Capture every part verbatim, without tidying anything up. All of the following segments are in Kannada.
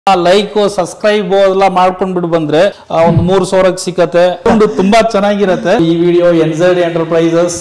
ಲೈಕ್ ಸಬ್ಸ್ಕ್ರೈಬ್ ಎಲ್ಲ ಮಾಡ್ಕೊಂಡ್ ಬಿಟ್ಟು ಬಂದ್ರೆ ಒಂದು ಮೂರು ಸಾವಿರಕ್ಕೆ ಸಿಕ್ಕತ್ತೆ. ತುಂಬಾ ಚೆನ್ನಾಗಿರತ್ತೆ ಈ ವಿಡಿಯೋ. ಎನ್ಝೆಡ್ ಎಂಟರ್ಪ್ರೈಸಸ್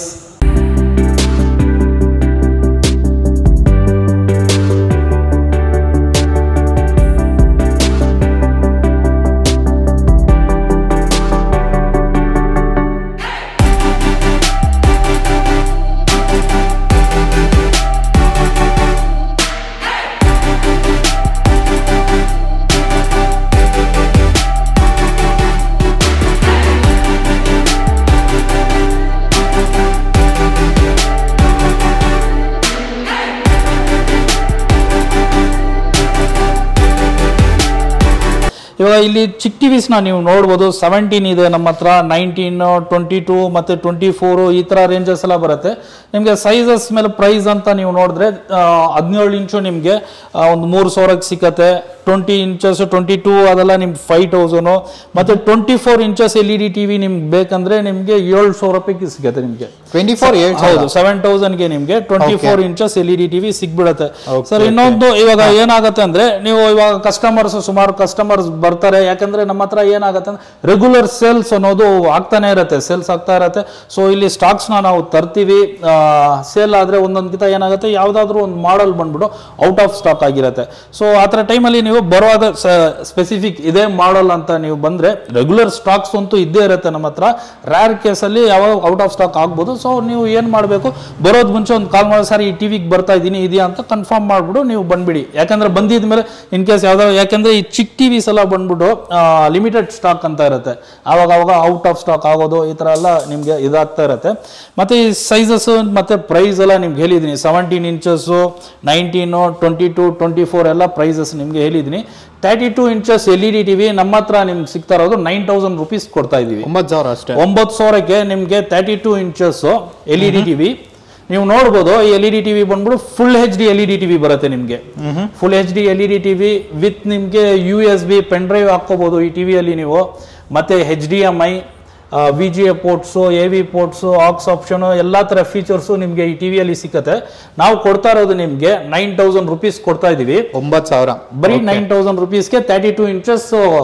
ಇವಾಗ ಇಲ್ಲಿ ಚಿಕ್ ಟಿವಿಸ್ ನ ನೀವು ನೋಡಬಹುದು. ಸೆವೆಂಟೀನ್ ಇದೆ ನಮ್ಮ ಹತ್ರ, ನೈನ್ಟೀನ್, ಟ್ವೆಂಟಿ ಟೂ ಮತ್ತೆ ಟ್ವೆಂಟಿ ಫೋರ್ ಈ ತರ ರೇಂಜಸ್ ಎಲ್ಲ ಬರುತ್ತೆ. ನಿಮ್ಗೆ ಸೈಜಸ್ ಮೇಲೆ ಪ್ರೈಸ್ ಅಂತ ನೀವು ನೋಡಿದ್ರೆ ಹದಿನೇಳು ಇಂಚು ನಿಮ್ಗೆ ಒಂದು ಮೂರು ಸಾವಿರಕ್ಕೆ ಸಿಕ್ಕತ್ತೆ. ಟ್ವೆಂಟಿ ಇಂಚಸ್ ಟ್ವೆಂಟಿ ಟೂ ಅದೆಲ್ಲ ನಿಮ್ಗೆ ಫೈವ್ ತೌಸಂಡ್ ಮತ್ತೆ twenty four inches L E D TV ನಿಮ್ಗೆ ಬೇಕಂದ್ರೆ ನಿಮ್ಗೆ ಏಳು ಸಾವಿರ ರೂಪಾಯಿಗೆ ಸಿಗುತ್ತೆ. ನಿಮ್ಗೆ ಟ್ವೆಂಟಿ ಫೋರ್ ಹೌದು ಸೆವೆನ್ ತೌಸಂಡ್ಗೆ ನಿಮ್ಗೆ twenty four inches L E D TV ಸಿಗ್ಬಿಡುತ್ತೆ ಸರ್. ಇನ್ನೊಂದು ಇವಾಗ ಏನಾಗುತ್ತೆ ಅಂದ್ರೆ ನೀವು ಇವಾಗ ಕಸ್ಟಮರ್ಸ್ ಸುಮಾರು ಕಸ್ಟಮರ್ಸ್ ಬರ್ತಾರೆ. ಯಾಕಂದ್ರೆ ನಮ್ಮ ಹತ್ರ ಏನಾಗುತ್ತೆ ಅಂದ್ರೆ ರೆಗ್ಯುಲರ್ ಸೇಲ್ಸ್ ಅನ್ನೋದು ಆಗ್ತಾನೆ ಇರುತ್ತೆ, ಸೇಲ್ಸ್ ಆಗ್ತಾ ಇರತ್ತೆ. ಸೊ ಇಲ್ಲಿ ಸ್ಟಾಕ್ಸ್ ನ ನಾವು ತರ್ತೀವಿ. ಸೇಲ್ ಆದ್ರೆ ಒಂದೊಂದ್ಕಿತ ಏನಾಗುತ್ತೆ, ಯಾವ್ದಾದ್ರು ಒಂದು ಮಾಡೆಲ್ ಬಂದ್ಬಿಟ್ಟು ಔಟ್ ಆಫ್ ಸ್ಟಾಕ್ ಆಗಿರುತ್ತೆ. ಸೊ ಆ ತರ ಟೈಮಲ್ಲಿ ನೀವು ಬರುವಾಗ ಸ್ಪೆಸಿಫಿಕ್ ಇದೇ ಮಾಡೆಲ್ ಅಂತ ನೀವು ಬಂದ್ರೆ ರೆಗ್ಯುಲರ್ ಸ್ಟಾಕ್ಸ್ ಅಂತೂ ಇದ್ದೇ ಇರುತ್ತೆ ನಮ್ಮ ಹತ್ರ. ರ್ಯಾರ್ ಕೇಸಲ್ಲಿ ಯಾವಾಗ ಔಟ್ ಆಫ್ ಸ್ಟಾಕ್ ಆಗ್ಬೋದು. ಸೊ ನೀವು ಏನ್ ಮಾಡಬೇಕು, ಬರೋದ್ ಮುಂಚೆ ಒಂದು ಕಾಲ್ ಮಾಡಿ, ಸರ್ ಈ ಟಿವಿಗೆ ಬರ್ತಾ ಇದ್ದೀನಿ ಇದೆಯಾ ಅಂತ ಕನ್ಫರ್ಮ್ ಮಾಡ್ಬಿಟ್ಟು ನೀವು ಬಂದ್ಬಿಡಿ. ಯಾಕಂದ್ರೆ ಬಂದಿದ ಮೇಲೆ ಇನ್ ಕೇಸ್ ಯಾವ್ದಾದ್ರು, ಯಾಕಂದ್ರೆ ಈ ಚಿಕ್ ಟಿವಿಸ್ ಎಲ್ಲ ಬಂದ್ಬಿಟ್ಟು ಲಿಮಿಟೆಡ್ ಸ್ಟಾಕ್ ಅಂತ ಇರುತ್ತೆ. ಆವಾಗ ಅವಾಗ ಔಟ್ ಆಫ್ ಸ್ಟಾಕ್ ಆಗೋದು ಈ ತರ ಎಲ್ಲ ನಿಮ್ಗೆ ಇದಾಗ್ತಾ ಇರುತ್ತೆ. ಮತ್ತೆ ಈ ಸೈಜಸ್ ಮತ್ತೆ ಪ್ರೈಸ್ ಎಲ್ಲ ನಿಮ್ಗೆ ಹೇಳಿದೀನಿ. Seventeen inches, nineteen, twenty two, twenty four ಎಲ್ಲ ಪ್ರೈಸಸ್ ನಿಮ್ಗೆ ಹೇಳಿದೀನಿ. Thirty two inches L E D TV ನಮ್ಮ ಹತ್ರ ನಿಮ್ಗೆ ಸಿಗ್ತಾ ಇರೋದು ನೈನ್ ತೌಸಂಡ್ ರುಪೀಸ್ ಕೊಡ್ತಾ ಇದೀವಿ. ಒಂಬತ್ತು ಸಾವಿರ ಅಷ್ಟೇ. ಒಂಬತ್ತು ಸಾವಿರಕ್ಕೆ ನಿಮ್ಗೆ thirty two inches L E D TV ನೀವು ನೋಡ್ಬೋದು. ಈ ಎಲ್ ಇ ಡಿ ಟಿವಿ ಬಂದ್ಬಿಟ್ಟು full H D L E D TV ಬರುತ್ತೆ ನಿಮ್ಗೆ. Full H D L E D TV with ನಿಮ್ಗೆ U S B pen drive ಹಾಕೋಬಹುದು ಈ ಟಿವಿಯಲ್ಲಿ ನೀವು. ಮತ್ತೆ H D M I, V G A ports, A V ports, aux option ಎಲ್ಲ ತರ ಫೀಚರ್ಸು ನಿಮ್ಗೆ ಈ ಟಿವಿಯಲ್ಲಿ ಸಿಕ್ಕತ್ತೆ. ನಾವು ಕೊಡ್ತಾ ಇರೋದು ನಿಮ್ಗೆ ನೈನ್ ತೌಸಂಡ್ ರುಪೀಸ್ ಕೊಡ್ತಾ ಇದೀವಿ. ಒಂಬತ್ತು ಸಾವಿರ ಬರೀ ನೈನ್ ತೌಸಂಡ್ ರುಪೀಸ್ಗೆ thirty two inches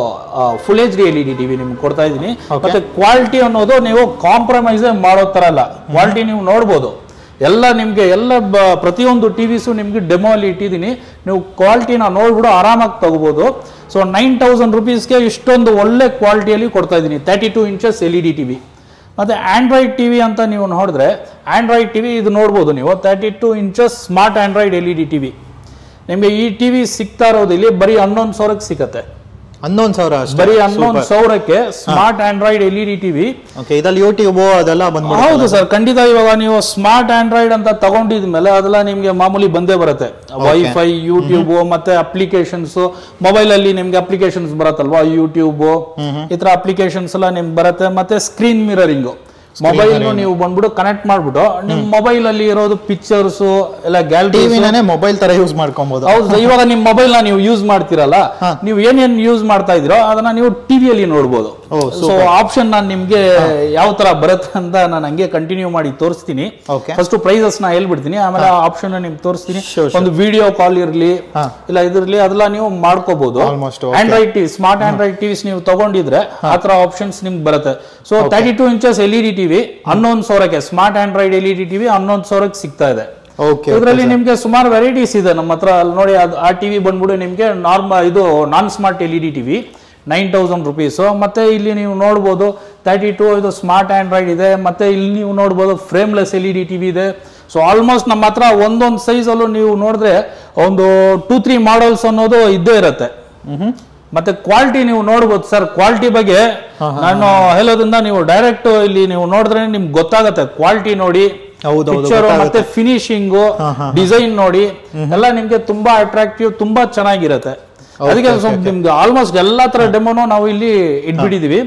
full H D L E D TV ನಿಮ್ಗೆ ಕೊಡ್ತಾ ಇದೀನಿ. ಮತ್ತೆ ಕ್ವಾಲಿಟಿ ಅನ್ನೋದು ನೀವು ಕಾಂಪ್ರಮೈಸ್ ಮಾಡೋ ತರ ಅಲ್ಲ. ಕ್ವಾಲಿಟಿ ನೀವು ನೋಡ್ಬೋದು ಎಲ್ಲ ನಿಮ್ಗೆ ಎಲ್ಲ ಪ್ರತಿಯೊಂದು ಟಿವಿಸು ನಿಮ್ಗೆ ಡೆಮೋ ಅಲ್ಲಿ ಇಟ್ಟಿದ್ದೀನಿ. ನೀವು ಕ್ವಾಲಿಟಿನ ನೋಡ್ಬಿಟ್ಟು ಆರಾಮಾಗಿ ತಗೋಬಹುದು. ಸೊ ನೈನ್ ತೌಸಂಡ್ ರುಪೀಸ್ಗೆ ಇಷ್ಟೊಂದು ಒಳ್ಳೆ ಕ್ವಾಲಿಟಿಯಲ್ಲಿ ಕೊಡ್ತಾ ಇದ್ದೀನಿ thirty two inches L E D TV. ಮತ್ತೆ ಆಂಡ್ರಾಯ್ಡ್ ಟಿವಿ ಅಂತ ನೀವು ನೋಡಿದ್ರೆ ಆಂಡ್ರಾಯ್ಡ್ ಟಿವಿ ಇದು ನೋಡ್ಬೋದು ನೀವು. Thirty two inches smart Android L E D TV ನಿಮ್ಗೆ ಈ ಟಿವಿ ಸಿಗ್ತಾ ಇರೋದು ಇಲ್ಲಿ ಬರೀ ಹನ್ನೊಂದು ಸಾವಿರಕ್ಕೆ ಸಿಕ್ಕತ್ತೆ. ಹನ್ನೊಂದು ಸಾವಿರ ಬರೀ ಹನ್ನೊಂದು ಸಾವಿರಕ್ಕೆ smart Android L E D TV. ಇದ್ರಲ್ಲಿ ಯೂಟ್ಯೂಬ್ ಅದೆಲ್ಲ ಬಂದ್ಬಿಡುತ್ತೆ. ಹೌದು ಸರ್, ಖಂಡಿತ. ಇವಾಗ ನೀವು ಸ್ಮಾರ್ಟ್ ಆಂಡ್ರಾಯ್ಡ್ ಅಂತ ತಗೊಂಡಿದ್ಮೇಲೆ ಅದೆಲ್ಲ ನಿಮ್ಗೆ ಮಾಮೂಲಿ ಬಂದೇ ಬರುತ್ತೆ. ವೈಫೈ, ಯೂಟ್ಯೂಬ್ ಮತ್ತೆ ಅಪ್ಲಿಕೇಶನ್ಸ್, ಮೊಬೈಲ್ ಅಲ್ಲಿ ನಿಮ್ಗೆ ಅಪ್ಲಿಕೇಶನ್ಸ್ ಬರುತ್ತಲ್ವಾ, ಯೂಟ್ಯೂಬ್ ಈ ತರ ಅಪ್ಲಿಕೇಶನ್ಸ್ ಎಲ್ಲ ನಿಮ್ಗೆ ಬರುತ್ತೆ. ಮತ್ತೆ ಸ್ಕ್ರೀನ್ ಮಿರರಿಂಗ್ ಮೊಬೈಲ್ ನೀವು ಬಂದ್ಬಿಟ್ಟು ಕನೆಕ್ಟ್ ಮಾಡ್ಬಿಟ್ಟು ನಿಮ್ ಮೊಬೈಲ್ ಅಲ್ಲಿ ಇರೋದು ಪಿಕ್ಚರ್ಸ್ ಎಲ್ಲ ಗ್ಯಾಲರಿ ಮೊಬೈಲ್ ತರ ಯೂಸ್ ಮಾಡ್ಕೊಬಹುದು. ಹೌದು, ಇವಾಗ ನಿಮ್ ಮೊಬೈಲ್ ನ ನೀವು ಯೂಸ್ ಮಾಡ್ತಿರಲ್ಲ, ನೀವು ಏನೇನ್ ಯೂಸ್ ಮಾಡ್ತಾ ಇದ್ರೋ ಅದನ್ನ ನೀವು ಟಿವಿಯಲ್ಲಿ ನೋಡ್ಬೋದು. ಸೊ ಆಪ್ಷನ್ ನಾನು ನಿಮ್ಗೆ ಯಾವ ತರ ಬರುತ್ತೆ ಅಂತ ನಾನು ಹಂಗೆ ಕಂಟಿನ್ಯೂ ಮಾಡಿ ತೋರಿಸ್ತೀನಿ. ಫಸ್ಟ್ ಪ್ರೈಸಸ್ ನ ಹೇಳ್ಬಿಡ್ತೀನಿ, ಆಮೇಲೆ ಆಪ್ಷನ್ ನಿಮ್ಗೆ ತೋರಿಸ್ತೀನಿ. ಒಂದು ವಿಡಿಯೋ ಕಾಲ್ ಇರ್ಲಿ ಇಲ್ಲ ಇದ್ರಲ್ಲಿ ಅದೆಲ್ಲ ನೀವು ಮಾಡ್ಕೋಬಹುದು. Android TV, smart Android TVs ನೀವು ತಗೊಂಡಿದ್ರೆ ಆತರ ಆಪ್ಷನ್ಸ್ ನಿಮ್ಗೆ ಬರುತ್ತೆ. So thirty two inches L E D TV ಹನ್ನೊಂದು ಸಾವಿರಕ್ಕೆ, smart Android L E D TV ಹನ್ನೊಂದು ಸಾವಿರಕ್ಕೆ ಸಿಗ್ತಾ ಇದೆ. ಇದರಲ್ಲಿ ನಿಮ್ಗೆ ಸುಮಾರು ವೆರೈಟೀಸ್ ಇದೆ ನಮ್ಮ ಹತ್ರ. ಅಲ್ಲಿ ನೋಡಿ, ಆ ಟಿವಿ ಬಂದ್ಬಿಟ್ಟು ನಿಮ್ಗೆ ನಾರ್ಮಲ್ ಇದು non smart L E D TV nine thousand rupees. ಮತ್ತೆ ಇಲ್ಲಿ ನೀವು ನೋಡ್ಬೋದು ತರ್ಟಿ ಟೂ ಇದು ಸ್ಮಾರ್ಟ್ ಆಂಡ್ರಾಯ್ಡ್ ಇದೆ. ಮತ್ತೆ ಇಲ್ಲಿ ನೀವು ನೋಡ್ಬೋದು frameless L E D TV ಇದೆ. ಸೊ ಆಲ್ಮೋಸ್ಟ್ ನಮ್ಮ ಹತ್ರ ಒಂದೊಂದು ಸೈಜ್ ಅಲ್ಲೂ ನೀವು ನೋಡಿದ್ರೆ ಒಂದು ಟೂ ತ್ರೀ ಮಾಡಲ್ಸ್ ಅನ್ನೋದು ಇದ್ದೇ ಇರುತ್ತೆ. ಮತ್ತೆ ಕ್ವಾಲಿಟಿ ನೀವು ನೋಡ್ಬೋದು ಸರ್. ಕ್ವಾಲಿಟಿ ಬಗ್ಗೆ ನಾನು ಹೇಳೋದ್ರಿಂದ ನೀವು ಡೈರೆಕ್ಟ್ ಇಲ್ಲಿ ನೀವು ನೋಡಿದ್ರೆ ನಿಮ್ಗೆ ಗೊತ್ತಾಗತ್ತೆ. ಕ್ವಾಲಿಟಿ ನೋಡಿ, ಪಿಕ್ಚರ್ ಮತ್ತೆ ಫಿನಿಶಿಂಗ್, ಡಿಸೈನ್ ನೋಡಿ ಎಲ್ಲ ನಿಮ್ಗೆ ತುಂಬಾ ಅಟ್ರಾಕ್ಟಿವ್, ತುಂಬಾ ಚೆನ್ನಾಗಿರುತ್ತೆ. ಅದಕ್ಕೆ ನಿಮ್ಗೆ ಆಲ್ಮೋಸ್ಟ್ ಎಲ್ಲಾ ತರ ಡೆಮೋನು ನಾವು ಇಲ್ಲಿ ಇಟ್ಬಿಟ್ಟಿದೀವಿ.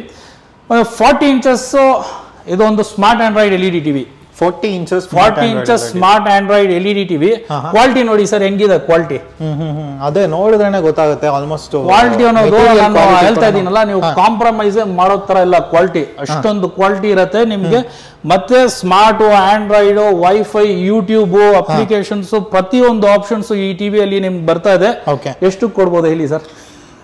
ಫಾರ್ಟಿ ಇಂಚಸ್ ಇದೊಂದು smart Android L E D TV. Forty inches forty inches smart Android L E D TV. Quality ನೋಡಿ ಸರ್ ಹೆಂಗಿದೆ ಕ್ವಾಲಿಟಿ. ಅದೇ ನೋಡಿದ್ರೆ ಗೊತ್ತಾಗುತ್ತೆ ಆಲ್ಮೋಸ್ಟ್ ಕ್ವಾಲಿಟಿ ಅನ್ನೋದು. ನಾನು ಹೇಳ್ತಾ ಇದೀನಲ್ಲ, ನೀವು ಕಾಂಪ್ರಮೈಸ್ ಮಾಡೋ ತರ ಇಲ್ಲ. ಕ್ವಾಲಿಟಿ ಅಷ್ಟೊಂದು ಕ್ವಾಲಿಟಿ ಇರುತ್ತೆ ನಿಮ್ಗೆ. ಮತ್ತೆ smart Android, WiFi, YouTube applications ಪ್ರತಿಯೊಂದು ಆಪ್ಷನ್ಸ್ ಈ ಟಿವಿಯಲ್ಲಿ ನಿಮ್ಗೆ ಬರ್ತಾ ಇದೆ. ಎಷ್ಟು ಕೊಡ್ಬೋದು ಹೇಳಿ ಸರ್?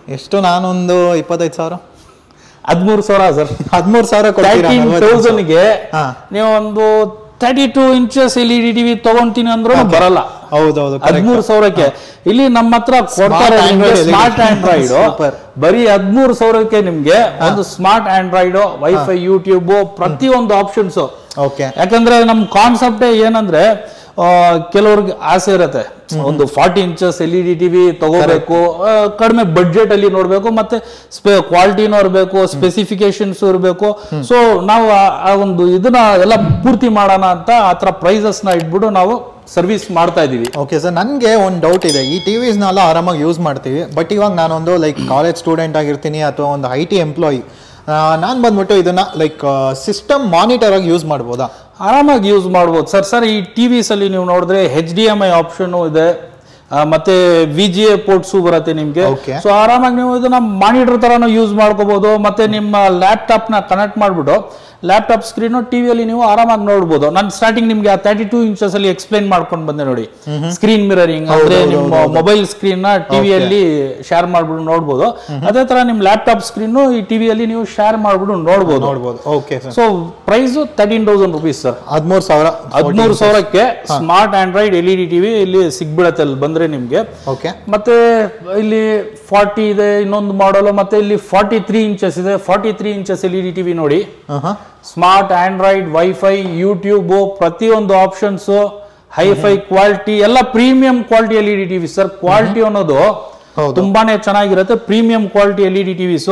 ಎಷ್ಟು ನಾನೊಂದು ಇಪ್ಪತ್ತೈದು ಸಾವಿರ ಹದಿಮೂರು ಸಾವಿರ ಸರ್. ಹದಿಮೂರು ಸಾವಿರ ತರ್ಟೀನ್ ತೌಸಂಡ್ಗೆ ನೀವು ಒಂದು thirty two inches L E D TV ತಗೊಂತೀನಿ ಅಂದ್ರೂ ಬರಲ್ಲ. ಹೌದೌದು, ಹದಿಮೂರು ಸಾವಿರಕ್ಕೆ ಇಲ್ಲಿ ನಮ್ಮ ಹತ್ರ ಕೊಡ್ತಾರೆ ಸ್ಮಾರ್ಟ್ ಆಂಡ್ರಾಯ್ಡ್. ಬರೀ ಹದಿಮೂರು ಸಾವಿರಕ್ಕೆ ನಿಮ್ಗೆ ಒಂದು ಸ್ಮಾರ್ಟ್ ಆಂಡ್ರಾಯ್ಡ್, ವೈಫೈ, ಯೂಟ್ಯೂಬ್, ಪ್ರತಿಯೊಂದು ಆಪ್ಷನ್ಸ್. ಯಾಕಂದ್ರೆ ನಮ್ ಕಾನ್ಸೆಪ್ಟೇ ಏನಂದ್ರೆ ಕೆಲವ್ರಿಗೆ ಆಸೆ ಇರತ್ತೆ ಒಂದು forty inches L E D TV ತಗೋಬೇಕು, ಕಡಿಮೆ ಬಡ್ಜೆಟ್ ಅಲ್ಲಿ ನೋಡ್ಬೇಕು, ಮತ್ತೆ ಕ್ವಾಲಿಟಿನೂ ಇರಬೇಕು, ಸ್ಪೆಸಿಫಿಕೇಶನ್ಸ್ ಇರಬೇಕು. ಸೊ ನಾವು ಆ ಒಂದು ಇದನ್ನ ಎಲ್ಲ ಪೂರ್ತಿ ಮಾಡೋಣ ಅಂತ ಆತರ ಪ್ರೈಸಸ್ ನ ಇಟ್ಬಿಟ್ಟು ನಾವು ಸರ್ವಿಸ್ ಮಾಡ್ತಾ ಇದೀವಿ. ಓಕೆ ಸರ್, ನನಗೆ ಒಂದು ಡೌಟ್ ಇದೆ. ಈ ಟಿವಿಸ್ನೆಲ್ಲ ಆರಾಮಾಗಿ ಯೂಸ್ ಮಾಡ್ತೀವಿ, ಬಟ್ ಇವಾಗ ನಾನೊಂದು ಲೈಕ್ ಕಾಲೇಜ್ ಸ್ಟೂಡೆಂಟ್ ಆಗಿರ್ತೀನಿ ಅಥವಾ ಒಂದು ಐ ಟಿ ಎಂಪ್ಲಾಯಿ, ನಾನು ಬಂದ್ಬಿಟ್ಟು ಇದನ್ನ ಲೈಕ್ ಸಿಸ್ಟಮ್ ಮಾನಿಟರ್ ಆಗಿ ಯೂಸ್ ಮಾಡ್ಬೋದಾ? ಆರಾಮಾಗಿ ಯೂಸ್ ಮಾಡ್ಬೋದು ಸರ್. ಸರ್ ಈ ಟಿವಿಸ್ ಅಲ್ಲಿ ನೀವು ನೋಡಿದ್ರೆ H D M I option ಇದೆ, ಮತ್ತೆ ವಿ ಜಿ ಎ ಪೋರ್ಟ್ಸು ಬರುತ್ತೆ ನಿಮ್ಗೆ. ಸೊ ಆರಾಮಾಗಿ ನೀವು ಇದನ್ನ ಮಾನಿಟರ್ ತರಾನು ಯೂಸ್ ಮಾಡ್ಕೋಬಹುದು. ಮತ್ತೆ ನಿಮ್ಮ ಲ್ಯಾಪ್ಟಾಪ್ ನ ಕನೆಕ್ಟ್ ಮಾಡ್ಬಿಟ್ಟು ಲ್ಯಾಪ್ಟಾಪ್ ಸ್ಕ್ರೀನ್ ಟಿವಿಯಲ್ಲಿ ನೀವು ಆರಾಮಾಗಿ ನೋಡ್ಬೋದು. ನಾನು ಸ್ಟಾರ್ಟಿಂಗ್ ನಿಮ್ಗೆ ಆ ತರ್ಟಿ ಟೂ ಇಂಚಸ್ ಅಲ್ಲಿ ಎಕ್ಸ್ಪ್ಲೈನ್ ಮಾಡ್ಕೊಂಡು ಬಂದೆ ನೋಡಿ. ಸ್ಕ್ರೀನ್ ಮಿರರಿಂಗ್ ಅಂದ್ರೆ ನಿಮ್ಮ ಮೊಬೈಲ್ ಸ್ಕ್ರೀನ್ ನ ಟಿವಿಯಲ್ಲಿ ಶೇರ್ ಮಾಡ್ಬಿಟ್ಟು ನೋಡ್ಬೋದು. ಅದೇ ತರ ನಿಮ್ ಲ್ಯಾಪ್ಟಾಪ್ ಸ್ಕ್ರೀನ್ ಈ ಟಿವಿಯಲ್ಲಿ ನೀವು ಶೇರ್ ಮಾಡ್ಬಿಟ್ಟು ನೋಡ್ಬೋದು. So price thirteen thousand rupees sir. ಹದಿಮೂರು ಸಾವಿರ ಹದಿಮೂರು ಸಾವಿರಕ್ಕೆ smart Android L E D TV ಇಲ್ಲಿ ಸಿಗ್ಬಿಡತ್ತೆ ಅಲ್ಲಿ ಬಂದ್ರೆ ನಿಮ್ಗೆ. ಮತ್ತೆ ಇಲ್ಲಿ ಫಾರ್ಟಿ ಇದೆ ಇನ್ನೊಂದು ಮಾಡಲ್, ಮತ್ತೆ ಇಲ್ಲಿ ಫಾರ್ಟಿ ತ್ರೀ ಇಂಚಸ್ ಇದೆ. Forty three inches L E D TV ನೋಡಿ, ಸ್ಮಾರ್ಟ್ ಆಂಡ್ರಾಯ್ಡ್, ವೈಫೈ, ಯೂಟ್ಯೂಬ್, ಪ್ರತಿಯೊಂದು ಆಪ್ಷನ್ಸ್, ಹೈಫೈ ಕ್ವಾಲಿಟಿ, ಎಲ್ಲ premium quality L E D TV sir. Quality ಅನ್ನೋದು ತುಂಬಾನೇ ಚೆನ್ನಾಗಿರುತ್ತೆ, premium quality L E D TVs.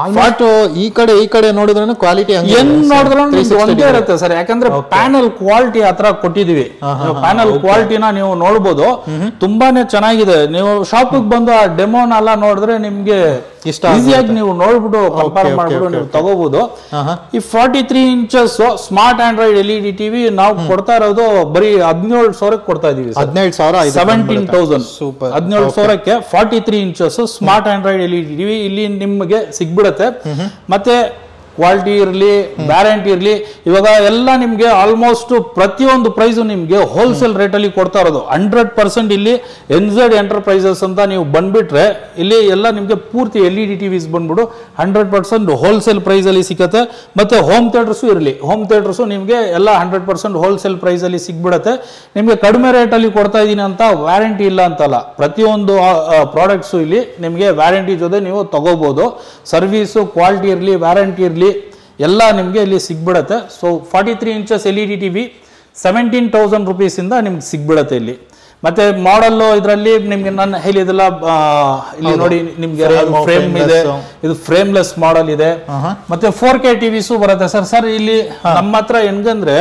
ಈ ಕಡೆ ಈ ಕಡೆ ನೋಡಿದ್ರೆ ಕ್ವಾಲಿಟಿ ಏನ್ ನೋಡಿದ್ರು ಒಂದೇ ಇರುತ್ತೆ ಸರ್. ಯಾಕಂದ್ರೆ ಪ್ಯಾನಲ್ ಕ್ವಾಲಿಟಿ ಆತರ ಕೊಟ್ಟಿದೀವಿ. ಪ್ಯಾನಲ್ ಕ್ವಾಲಿಟಿನ ನೀವು ನೋಡ್ಬೋದು, ತುಂಬಾನೇ ಚೆನ್ನಾಗಿದೆ. ನೀವು ಶಾಪ್ ಬಂದು ಆ ಡೆಮೋನೆಲ್ಲ ನೋಡಿದ್ರೆ ನಿಮ್ಗೆ ಈಸಿಯಾಗಿ ನೀವು ನೋಡ್ಬಿಟ್ಟು ಕಂಪೇರ್ ಮಾಡ್ಬಿಟ್ಟು ನೀವು ತಗೋಬಹುದು. ಈ forty three inches smart Android L E D TV ನಾವು ಕೊಡ್ತಾ ಇರೋದು ಬರೀ ಹದಿನೇಳು ಸಾವಿರಕ್ಕೆ ಕೊಡ್ತಾ ಇದೀವಿ. ಹದಿನೇಳು ಸಾವಿರ ಸೆವೆಂಟೀನ್ ತೌಸಂಡ್ ಹದಿನೇಳು ಸಾವಿರಕ್ಕೆ forty three inches smart Android L E D TV ಇಲ್ಲಿ ನಿಮಗೆ ಸಿಗ್ಬಿಡತ್ತೆ. ಮತ್ತೆ ಕ್ವಾಲಿಟಿ ಇರಲಿ, ವ್ಯಾರಂಟಿ ಇರಲಿ, ಇವಾಗ ಎಲ್ಲ ನಿಮ್ಗೆ ಆಲ್ಮೋಸ್ಟ್ ಪ್ರತಿಯೊಂದು ಪ್ರೈಸ್ ನಿಮ್ಗೆ ಹೋಲ್ಸೇಲ್ ರೇಟ್ ಅಲ್ಲಿ ಕೊಡ್ತಾ ಇರೋದು. ಹಂಡ್ರೆಡ್ ಪರ್ಸೆಂಟ್ ಇಲ್ಲಿ ಎನ್ಝೆಡ್ ಎಂಟರ್ಪ್ರೈಸಸ್ ಅಂತ ನೀವು ಬಂದ್ಬಿಟ್ರೆ ಇಲ್ಲಿ ಎಲ್ಲ ನಿಮ್ಗೆ ಪೂರ್ತಿ ಎಲ್ ಇ ಡಿ ಟಿವಿಸ್ ಬಂದ್ಬಿಟ್ಟು ಹಂಡ್ರೆಡ್ ಪರ್ಸೆಂಟ್ ಹೋಲ್ಸೇಲ್ ಪ್ರೈಸ್ ಅಲ್ಲಿ ಸಿಗುತ್ತೆ. ಮತ್ತೆ ಹೋಮ್ ಥಿಯೇಟರ್ಸು ಇರಲಿ, ಹೋಮ್ ಥಿಯೇಟರ್ಸು ನಿಮ್ಗೆ ಎಲ್ಲ ಹಂಡ್ರೆಡ್ ಪರ್ಸೆಂಟ್ ಹೋಲ್ಸೇಲ್ ಪ್ರೈಸ್ ಅಲ್ಲಿ ಸಿಗ್ಬಿಡತ್ತೆ. ನಿಮ್ಗೆ ಕಡಿಮೆ ರೇಟ್ ಅಲ್ಲಿ ಕೊಡ್ತಾ ಇದೀನಿ ಅಂತ ವ್ಯಾರಂಟಿ ಇಲ್ಲ ಅಂತಲ್ಲ, ಪ್ರತಿಯೊಂದು ಪ್ರಾಡಕ್ಟ್ಸು ಇಲ್ಲಿ ನಿಮ್ಗೆ ವ್ಯಾರಂಟಿ ಜೊತೆ ನೀವು ತಗೋಬಹುದು. ಸರ್ವಿಸು ಕ್ವಾಲಿಟಿ ಇರಲಿ, ವ್ಯಾರಂಟಿ ಇರಲಿ, ಎಲ್ಲ ನಿಮ್ಗೆ ಇಲ್ಲಿ ಸಿಗ್ಬಿಡತ್ತೆ. So forty three inches L E D TV seventeen thousand rupees ಇಂದ ನಿಮ್ಗೆ ಸಿಗ್ಬಿಡತ್ತೆ ಇಲ್ಲಿ. ಮತ್ತೆ ಮಾಡಲ್ ಇದರಲ್ಲಿ ನಿಮ್ಗೆ ನಾನು ಹೇಳಿದೆಲ್ಲ ಇಲ್ಲಿ ನೋಡಿ, ನಿಮ್ಗೆ ಫ್ರೇಮ್ ಇದೆ, ಇದು ಫ್ರೇಮ್ಲೆಸ್ ಮಾಡಲ್ ಇದೆ. ಮತ್ತೆ ಫೋರ್ ಕೆ ಟಿವಿಸು ಬರುತ್ತೆ ಸರ್. ಸರ್ ಇಲ್ಲಿ ನಮ್ಮ ಹತ್ರ ಹೆಂಗಂದ್ರೆ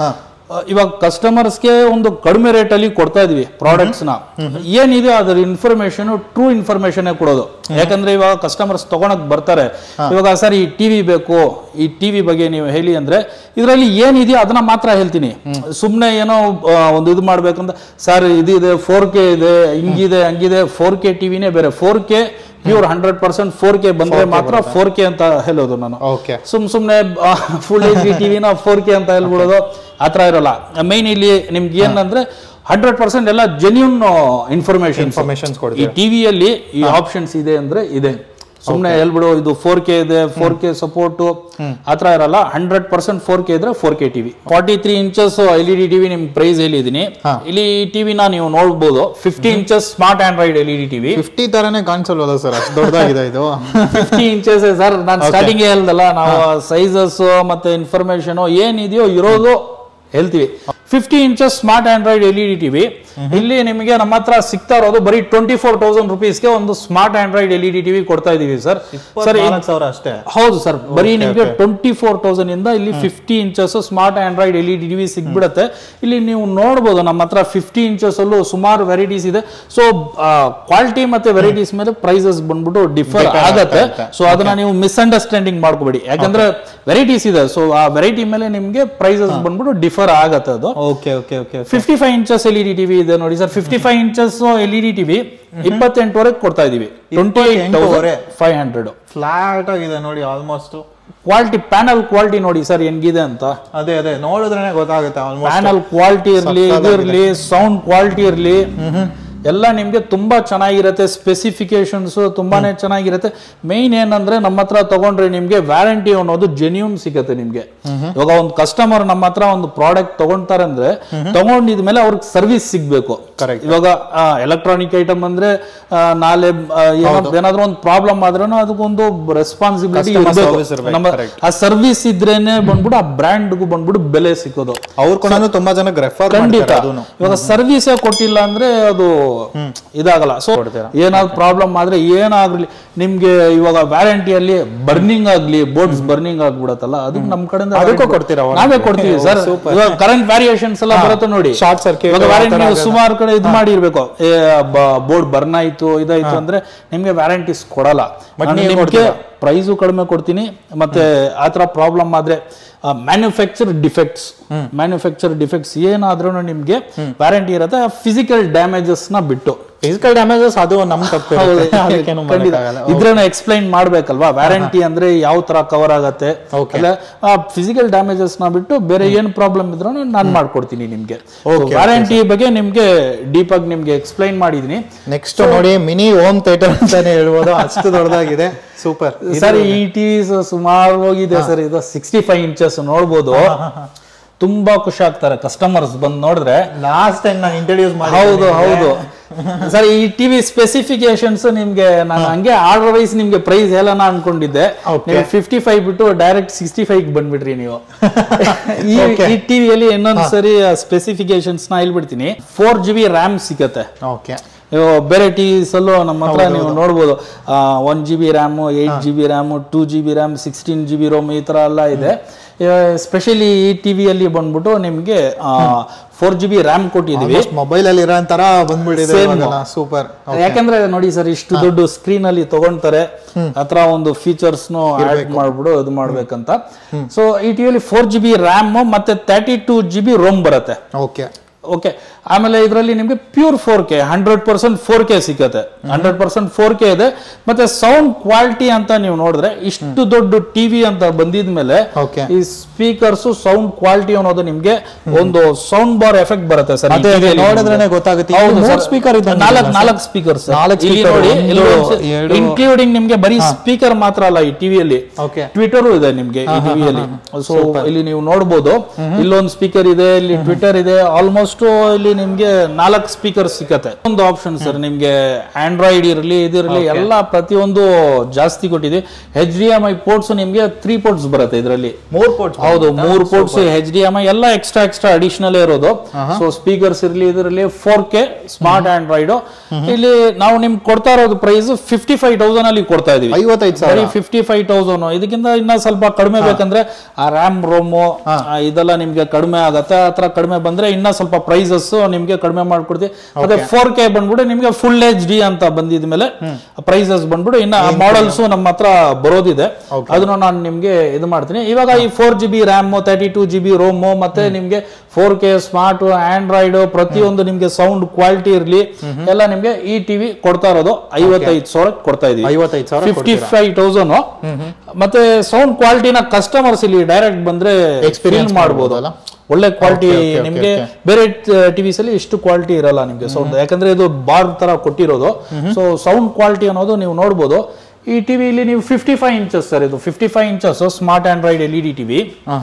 ಇವಾಗ ಕಸ್ಟಮರ್ಸ್ಗೆ ಒಂದು ಕಡಿಮೆ ರೇಟ್ ಅಲ್ಲಿ ಕೊಡ್ತಾ ಇದೀವಿ ಪ್ರಾಡಕ್ಟ್ಸ್ ನ. ಏನಿದೆ ಅದರ ಇನ್ಫಾರ್ಮೇಶನ್ ಟ್ರೂ ಇನ್ಫಾರ್ಮೇಶನ್ ಕೊಡೋದು. ಯಾಕಂದ್ರೆ ಇವಾಗ ಕಸ್ಟಮರ್ಸ್ ತಗೊಳಕ್ ಬರ್ತಾರೆ, ಇವಾಗ ಸರ್ ಈ ಟಿವಿ ಬೇಕು, ಈ ಟಿವಿ ಬಗ್ಗೆ ನೀವು ಹೇಳಿ ಅಂದ್ರೆ ಇದರಲ್ಲಿ ಏನಿದೆಯೋ ಅದನ್ನ ಮಾತ್ರ ಹೇಳ್ತೀನಿ. ಸುಮ್ನೆ ಏನೋ ಒಂದು ಇದು ಮಾಡ್ಬೇಕಂತ ಸರ್ ಇದಿದೆ, ಫೋರ್ ಕೆ ಇದೆ, ಹಿಂಗಿದೆ ಹಂಗಿದೆ. ಫೋರ್ ಕೆ ಟಿವಿನೇ ಬೇರೆ, four K pure hundred percent four K ಬಂದ್ರೆ ಮಾತ್ರ ಫೋರ್ ಕೆ ಅಂತ ಹೇಳೋದು ನಾನು. ಸುಮ್ ಸುಮ್ನೆ ಫುಲ್ ಎಚ್ ಡಿ ಟಿವಿನ ಫೋರ್ ಕೆ ಅಂತ ಹೇಳ್ಬಿಡೋದು ಆತರ ಇರೋಲ್ಲ. ಮೈನ್ ಇಲ್ಲಿ ನಿಮ್ಗೆ ಏನಂದ್ರೆ ಹಂಡ್ರೆಡ್ ಪರ್ಸೆಂಟ್ ಎಲ್ಲ ಜೆನ್ಯೂನ್ ಇನ್ಫಾರ್ಮೇಶನ್ ಈ ಟಿವಿಯಲ್ಲಿ ಈ ಆಪ್ಷನ್ಸ್ ಇದೆ ಅಂದ್ರೆ ಇದೆ. ಸುಮ್ನೆ ಹೇಳ್ಬಿಡು ಇದು ಫೋರ್ ಕೆ ಇದೆ, ಫೋರ್ ಕೆ ಸಪೋರ್ಟ್ ಆತರ ಇರಲ್ಲ. ಹಂಡ್ರೆಡ್ ಪರ್ಸೆಂಟ್ ಫೋರ್ ಕೆ ಇದ್ರೆ four K TV. Forty three inches L E D TV ನಿಮ್ ಪ್ರೈಸ್ ಹೇಳಿದೀನಿ. ಇಲ್ಲಿ ಟಿವಿನ ನೀವು ನೋಡ್ಬೋದು. Fifty inches smart Android L E D TV. Fifty ತರನೇ ಕಾಣಿಸಲ್ವಲ್ಲ ಸರ್, ಅಷ್ಟು ದೊಡ್ಡದಾಗಿದೆ ಇದು. ಫಿಫ್ಟಿ ಇಂಚಸ್ ಸರ್, ನಾನು ಸ್ಟಾರ್ಟಿಂಗ್ ಹೇಳ್ದಲ್ಲ, ನಾವು ಸೈಜಸ್ ಮತ್ತೆ ಇನ್ಫಾರ್ಮೇಶನ್ ಏನಿದೆಯೋ ಇರೋದು ಹೇಳ್ತೀವಿ. Fifty inches smart Android L E D TV ಇಲ್ಲಿ ನಿಮಗೆ ನಮ್ಮ ಹತ್ರ ಸಿಗ್ತಾ ಇರೋದು ಬರೀ ಟ್ವೆಂಟಿ ಫೋರ್ ತೌಸಂಡ್ ರುಪೀಸ್ಗೆ ಒಂದು smart Android L E D TV ಕೊಡ್ತಾ ಇದೀವಿ ಸರ್. ಸರ್ ಅಷ್ಟೇ, ಹೌದು ಸರ್, ಬರೀ ನಿಮಗೆ ಟ್ವೆಂಟಿ ಫೋರ್ ತೌಸಂಡ್ ಇಂದ ಇಲ್ಲಿ fifty inches smart Android L E D TV ಸಿಗ್ಬಿಡುತ್ತೆ. ಇಲ್ಲಿ ನೀವು ನೋಡಬಹುದು ನಮ್ಮ ಹತ್ರ ಫಿಫ್ಟಿ ಇಂಚಸ್ ಅಲ್ಲೂ ಸುಮಾರು ವೆರೈಟೀಸ್ ಇದೆ. ಸೊ ಕ್ವಾಲಿಟಿ ಮತ್ತೆ ವೆರೈಟೀಸ್ ಮೇಲೆ ಪ್ರೈಸಸ್ ಬಂದ್ಬಿಟ್ಟು ಡಿಫರ್ ಆಗತ್ತೆ. ಸೊ ಅದನ್ನ ನೀವು ಮಿಸ್ಅಂಡರ್ಸ್ಟ್ಯಾಂಡಿಂಗ್ ಮಾಡ್ಕೋಬೇಡಿ, ಯಾಕಂದ್ರೆ ವೆರೈಟೀಸ್ ಇದೆ. ಸೊ ಆ ವೆರೈಟಿ ಮೇಲೆ ನಿಮ್ಗೆ ಪ್ರೈಸಸ್ ಬಂದ್ಬಿಟ್ಟು ಡಿಫರ್ ಆಗತ್ತೆ ಅದು. Okay okay okay fifty five inches L E D TV ಇದೆ ನೋಡಿ sir. Fifty five inches L E D TV ಇಪ್ಪತ್ತೆಂಟುವರೆಗೆ ಕೊಡ್ತಾ ಇದೀವಿ. Twenty eight thousand five hundred flat ಆಗಿದೆ ನೋಡಿ. ಆಲ್ಮೋಸ್ಟ್ ಕ್ವಾಲಿಟಿ, ಪ್ಯಾನಲ್ ಕ್ವಾಲಿಟಿ ನೋಡಿ ಸರ್ ಹೆಂಗಿದೆ ಅಂತ. ಅದೇ ಅದೇ ನೋಡಿದ್ರೆ ಗೊತ್ತಾಗುತ್ತೆ. ಪ್ಯಾನಲ್ ಕ್ವಾಲಿಟಿ ಇರ್ಲಿ, ಇದು ಇರ್ಲಿ, ಸೌಂಡ್ ಕ್ವಾಲಿಟಿ ಇರ್ಲಿ, ಎಲ್ಲ ನಿಮ್ಗೆ ತುಂಬಾ ಚೆನ್ನಾಗಿರುತ್ತೆ, ಸ್ಪೆಸಿಫಿಕೇಶನ್ಸ್ ತುಂಬಾನೇ ಚೆನ್ನಾಗಿರುತ್ತೆ. ಮೇನ್ ಏನಂದ್ರೆ ನಮ್ಮ ಹತ್ರ ತಗೊಂಡ್ರೆ ನಿಮ್ಗೆ ವ್ಯಾರಂಟಿ ಅನ್ನೋದು ಜೆನ್ಯೂನ್ ಸಿಗುತ್ತೆ ನಿಮ್ಗೆ. ಇವಾಗ ಒಂದು ಕಸ್ಟಮರ್ ನಮ್ಮ ಹತ್ರ ಒಂದು ಪ್ರಾಡಕ್ಟ್ ತಗೊಂತಾರೆ ಅಂದ್ರೆ ತಗೊಂಡಿದ್ಮೇಲೆ ಅವ್ರಿಗೆ ಸರ್ವಿಸ್ ಸಿಗ್ಬೇಕು. ಇವಾಗ ಎಲೆಕ್ಟ್ರಾನಿಕ್ ಐಟಮ್ ಅಂದ್ರೆ ನಾಳೆ ಏನಾದ್ರೂ ಒಂದು ಪ್ರಾಬ್ಲಮ್ ಆದ್ರೂ ಅದಕ್ಕೊಂದು ರೆಸ್ಪಾನ್ಸಿಬಿಲಿಟಿ ಇರಬೇಕು. ನಮ್ಮ ಆ ಸರ್ವಿಸ್ ಇದ್ರೇನೆ ಬಂದ್ಬಿಟ್ಟು ಆ ಬ್ರ್ಯಾಂಡ್ಗೂ ಬಂದ್ಬಿಟ್ಟು ಬೆಲೆ ಸಿಕ್ಕೋದು. ಅವ್ರು ಕೂಡ ತುಂಬಾ ಜನ ಖಂಡಿತ. ಇವಾಗ ಸರ್ವಿಸ್ ಕೊಟ್ಟಿಲ್ಲ ಅಂದ್ರೆ ಅದು ಇದಾಗಲ್ಲ. ಸೊ ಏನಾದ್ರು ಪ್ರಾಬ್ಲಮ್ ಆದ್ರೆ ಏನಾಗ್ಲಿ ನಿಮ್ಗೆ ಇವಾಗ ವ್ಯಾರಂಟಿಯಲ್ಲಿ ಬರ್ನಿಂಗ್ ಆಗ್ಲಿ, ಬೋರ್ಡ್ಸ್ ಬರ್ನಿಂಗ್ ಆಗ್ಬಿಡತ್ತಲ್ಲ, ಅದಕ್ಕೆ ನಮ್ ಕಡೆಯಿಂದ ಕೊಡ್ತೀರಾ? ನಾವೇ ಕೊಡ್ತೀವಿ ಸರ್. ಇವಾಗ ಕರೆಂಟ್ ವ್ಯಾರಿಯೇಷನ್ಸ್ ಎಲ್ಲ ಬರುತ್ತೆ ನೋಡಿ, ಶಾರ್ಟ್ ಸರ್ಕ್ಯೂಟ್ ಸುಮಾರು ಕಡೆ ಇದು ಮಾಡಿರ್ಬೇಕು. ಬೋರ್ಡ್ ಬರ್ನ್ ಆಯ್ತು ಇದಾಯ್ತು ಅಂದ್ರೆ ನಿಮ್ಗೆ ವ್ಯಾರಂಟೀಸ್ ಕೊಡಲ್ಲ. ನಿಮ್ಗೆ ಪ್ರೈಸು ಕಡಿಮೆ ಕೊಡ್ತೀನಿ. ಮತ್ತೆ ಆತರ ಪ್ರಾಬ್ಲಮ್ ಆದ್ರೆ ಮ್ಯಾನುಫ್ಯಾಕ್ಚರ್ ಡಿಫೆಕ್ಟ್ಸ್ ಮ್ಯಾನುಫ್ಯಾಕ್ಚರ್ ಡಿಫೆಕ್ಟ್ಸ್ ಏನಾದ್ರೂ ನಿಮ್ಗೆ ವ್ಯಾರಂಟಿ ಇರುತ್ತೆ. ಫಿಸಿಕಲ್ ಡ್ಯಾಮೇಜಸ್ ನ ಬಿಟ್ಟು ಫಿಸಿಕಲ್ ಡ್ಯಾಮೇಜಸ್ ಅದು ನಮ್ ಇದ್ರನ್ನ ಎಕ್ಸ್ಪ್ಲೈನ್ ಮಾಡ್ಬೇಕಲ್ವಾ. ವ್ಯಾರಂಟಿ ಅಂದ್ರೆ ಯಾವ ತರ ಕವರ್ ಆಗತ್ತೆ, ಫಿಸಿಕಲ್ ಡ್ಯಾಮೇಜಸ್ ನ ಬಿಟ್ಟು ಬೇರೆ ಏನ್ ಪ್ರಾಬ್ಲಮ್ ಇದ್ರೂ ನಾನ್ ಮಾಡ್ಕೊಡ್ತೀನಿ ನಿಮ್ಗೆ. ವ್ಯಾರಂಟಿ ಬಗ್ಗೆ ನಿಮ್ಗೆ ಡೀಪ್ ಆಗಿ ನಿಮ್ಗೆ ಎಕ್ಸ್ಪ್ಲೈನ್ ಮಾಡಿದೀನಿ. ನೆಕ್ಸ್ಟ್ ನೋಡಿ, ಮಿನಿ ಹೋಮ್ ಥಿಯೇಟರ್ ಅಂತಾನೆ ಹೇಳ್ಬೋದು, ಅಷ್ಟು ದೊಡ್ಡದಾಗಿದೆ. Super sir. ಈ ಟಿವಿಸ್ ಸುಮಾರು ಹೋಗಿದೆ ಸರ್. ಇದು ಸಿಕ್ಸ್ಟಿ ಫೈವ್ ಇಂಚಸ್ ನೋಡ್ಬೋದು. ತುಂಬಾ ಖುಷಿ ಆಗ್ತಾರೆ ಕಸ್ಟಮರ್ಸ್ ಬಂದು ನೋಡಿದ್ರೆ. ಲಾಸ್ಟ್ ಟೈಮ್ ನಾನು ಇಂಟ್ರೊಡ್ಯೂಸ್ ಮಾಡಿ. ಹೌದು ಹೌದು ಸರ್. ಈ ಟಿವಿ ಸ್ಪೆಸಿಫಿಕೇಶನ್ಸ್ ನಿಮ್ಗೆ ನಾನು ಹಂಗೆ ಆರ್ಡರ್ ವೈಸ್ ನಿಮ್ಗೆ ಪ್ರೈಸ್ ಹೇಳೋಣ ಅನ್ಕೊಂಡಿದ್ದೆ. ಫಿಫ್ಟಿ ಫೈವ್ ಬಿಟ್ಟು ಡೈರೆಕ್ಟ್ ಸಿಕ್ಸ್ಟಿ ಫೈವ್ ಬಂದ್ಬಿಟ್ರಿ ನೀವು. ಈ ಟಿವಿಯಲ್ಲಿ ಇನ್ನೊಂದ್ ಸರಿ ಸ್ಪೆಸಿಫಿಕೇಶನ್ಸ್ ನ ಹೇಳ್ಬಿಡ್ತೀನಿ. ಫೋರ್ ಜಿ ಬಿ ರ್ಯಾಮ್ ಸಿಗತ್ತೆ. ಓಕೆ. ಬೇರೆ ಟಿವಿಸ್ ಅಲ್ಲೂ ನಮ್ಮ ಹತ್ರ ನೀವು ನೋಡ್ಬೋದು one G B RAM, eight G B RAM, two G B RAM, sixteen G B ROM ಈ ತರ ಎಲ್ಲ ಇದೆ. ಸ್ಪೆಷಲಿ ಈ ಟಿವಿಯಲ್ಲಿ ಬಂದ್ಬಿಟ್ಟು ನಿಮ್ಗೆ ಫೋರ್ ಜಿ ಬಿ ರ್ಯಾಮ್ ಕೊಟ್ಟಿದೀವಿ. ಮೊಬೈಲ್ ಅಲ್ಲಿ ಇರೋ ತರ ಬಂದ್ಬಿಟ್ಟಿದೆ. ಸೂಪರ್. ಯಾಕಂದ್ರೆ ನೋಡಿ ಸರ್, ಇಷ್ಟು ದೊಡ್ಡ ಸ್ಕ್ರೀನ್ ಅಲ್ಲಿ ತಗೊಂತಾರೆ, ಆತರ ಒಂದು ಫೀಚರ್ಸ್ ಆಡ್ ಮಾಡ್ಬಿಡು ಇದು ಮಾಡ್ಬೇಕಂತ. ಸೊ ಈ ಟಿವಿಯಲ್ಲಿ ಫೋರ್ ಜಿ ಬಿ ರ್ಯಾಮ್ ಮತ್ತೆ thirty two G B ROM ಬರುತ್ತೆ. Okay okay. ಆಮೇಲೆ ಇದರಲ್ಲಿ ನಿಮ್ಗೆ pure four K hundred percent four K ಸಿಗುತ್ತೆ. ಹಂಡ್ರೆಡ್ ಪರ್ಸೆಂಟ್ ಫೋರ್ ಕೆ ಇದೆ. ಮತ್ತೆ ಸೌಂಡ್ ಕ್ವಾಲಿಟಿ ಅಂತ ನೀವು ನೋಡಿದ್ರೆ ಇಷ್ಟು ದೊಡ್ಡ ಟಿವಿ ಅಂತ ಬಂದಿದ್ಮೇಲೆ ಈ ಸ್ಪೀಕರ್ಸ್ ಸೌಂಡ್ ಕ್ವಾಲಿಟಿ ಅನ್ನೋದು ನಿಮ್ಗೆ ಒಂದು ಸೌಂಡ್ ಬಾರ್ ಎಫೆಕ್ಟ್ ಬರುತ್ತೆ ಸರ್. ನೋಡಿದ್ರೆ ಗೊತ್ತಾಗುತ್ತೆ. ಸ್ಪೀಕರ್ ನಾಲ್ಕು ನಾಲ್ಕು ಸ್ಪೀಕರ್ಸ್ ಇನ್ಕ್ಲೂಡಿಂಗ್ ನಿಮ್ಗೆ ಬರೀ ಸ್ಪೀಕರ್ ಮಾತ್ರ ಅಲ್ಲ, ಈ ಟಿವಿಯಲ್ಲಿ ಟ್ವಿಟರ್ ಇದೆ ನಿಮ್ಗೆ ಈ ಟಿವಿಯಲ್ಲಿ. ಸೊ ಇಲ್ಲಿ ನೀವು ನೋಡಬಹುದು, ಇಲ್ಲೊಂದು ಸ್ಪೀಕರ್ ಇದೆ, ಇಲ್ಲಿ ಟ್ವಿಟರ್ ಇದೆ. ಆಲ್ಮೋಸ್ಟ್ ಇಲ್ಲಿ ನಿಮ್ಗೆ ನಾಲ್ಕು ಸ್ಪೀಕರ್ ಸಿಕ್ಕತ್ತೆ. ಒಂದು ಆಪ್ಷನ್ ಸರ್ ನಿಮ್ಗೆ ಆಂಡ್ರಾಯ್ಡ್ ಇರಲಿ ಇದಿರಲಿ ಎಲ್ಲ ಪ್ರತಿಯೊಂದು ಜಾಸ್ತಿ ಕೊಟ್ಟಿದೆ. H D M I ports ನಿಮ್ಗೆ ತ್ರೀ ಪೋರ್ಟ್ಸ್ ಬರುತ್ತೆ ಇದರಲ್ಲಿ. ಮೂರ್ ಪೋರ್ಟ್ಸ್. ಹೌದು, ಮೂರ್ ports H D M I ಎಲ್ಲ ಎಕ್ಸ್ಟ್ರಾ ಎಕ್ಸ್ಟ್ರಾ ಅಡಿಷನಲ್ ಇರೋದು. ಸೊ ಸ್ಪೀಕರ್ಸ್ ಇರಲಿ ಇದರಲ್ಲಿ ಫೋರ್ ಕೆ ಸ್ಮಾರ್ಟ್ ಆಂಡ್ರಾಯ್ಡ್. ಇಲ್ಲಿ ನಾವು ನಿಮ್ಗೆ ಕೊಡ್ತಾ ಇರೋದು ಪ್ರೈಸ್ ಫಿಫ್ಟಿ ಫೈವ್ ತೌಸಂಡ್ ಅಲ್ಲಿ ಕೊಡ್ತಾ ಇದೀವಿ. ಐವತ್ತೈದು ಸಾವಿರ ಫಿಫ್ಟಿ ಫೈವ್ ತೌಸಂಡ್. ಇದಕ್ಕಿಂತ ಇನ್ನ ಸ್ವಲ್ಪ ಕಡಿಮೆ ಬೇಕಂದ್ರೆ ಆ ರ್ಯಾಮ್ ರೋಮು ಇದೆಲ್ಲ ನಿಮ್ಗೆ ಕಡಿಮೆ ಆಗತ್ತೆ. ಆತರ ಕಡಿಮೆ ಬಂದ್ರೆ ಇನ್ನ ಸ್ವಲ್ಪ ಪ್ರೈಸಸ್ ನಿಮ್ಗೆ ಕಡಿಮೆ ಮಾಡ್ಕೊಡ್ತೀವಿ. ಅದೇ ಫೋರ್ ಕೆ ಬಂದ್ಬಿಟ್ಟು ನಿಮ್ಗೆ ಫುಲ್ ಎಚ್ ಡಿ ಅಂತ ಬಂದಿದ್ಮೇಲೆ ಪ್ರೈಸಸ್ ಬಂದ್ಬಿಟ್ಟು ಇನ್ನ ಮಾಡಲ್ಸ್ ನಮ್ಮ ಹತ್ರ ಬರೋದಿದೆ. ಅದನ್ನ ನಾನು ನಿಮ್ಗೆ ಇದು ಮಾಡ್ತೀನಿ. ಇವಾಗ ಈ four G B RAM, thirty two G B ROM ಮತ್ತೆ ನಿಮ್ಗೆ ಫೋರ್ ಕೆ ಸ್ಮಾರ್ಟ್ ಆಂಡ್ರಾಯ್ಡ್ ಪ್ರತಿಯೊಂದು ನಿಮ್ಗೆ ಸೌಂಡ್ ಕ್ವಾಲಿಟಿ ಇರ್ಲಿ ಎಲ್ಲ ನಿಮ್ಗೆ ಈ ಟಿವಿ ಕೊಡ್ತಾ ಇರೋದು ಐವತ್ತೈದು ಸಾವಿರ ಕೊಡ್ತಾ ಇದೀವಿ. ಐವತ್ತೈದು ಸಾವಿರ ಫಿಫ್ಟಿ ಫೈವ್ ತೌಸಂಡ್. ಮತ್ತೆ ಸೌಂಡ್ ಕ್ವಾಲಿಟಿನ ಕಸ್ಟಮರ್ಸ್ ಇಲ್ಲಿ ಡೈರೆಕ್ಟ್ ಬಂದ್ರೆ ಎಕ್ಸ್ಪೀರಿಯನ್ಸ್ ಮಾಡಬಹುದು. ಒಳ್ಳೆ ಕ್ವಾಲಿಟಿ ನಿಮ್ಗೆ ಬೇರೆ ಟಿವಿಸ್ ಅಲ್ಲಿ ಇಷ್ಟು ಕ್ವಾಲಿಟಿ ಇರಲ್ಲ ನಿಮ್ಗೆ ಸೌಂಡ್, ಯಾಕಂದ್ರೆ ಇದು ಬಾರ್ ತರ ಕೊಟ್ಟಿರೋದು. ಸೊ ಸೌಂಡ್ ಕ್ವಾಲಿಟಿ ಅನ್ನೋದು ನೀವು ನೋಡ್ಬೋದು. ಈ ಟಿವಿಲಿ ನೀವು ಫಿಫ್ಟಿ ಫೈವ್ ಇಂಚಸ್ ಸರ್, ಇದು fifty five inches smart Android L E D TV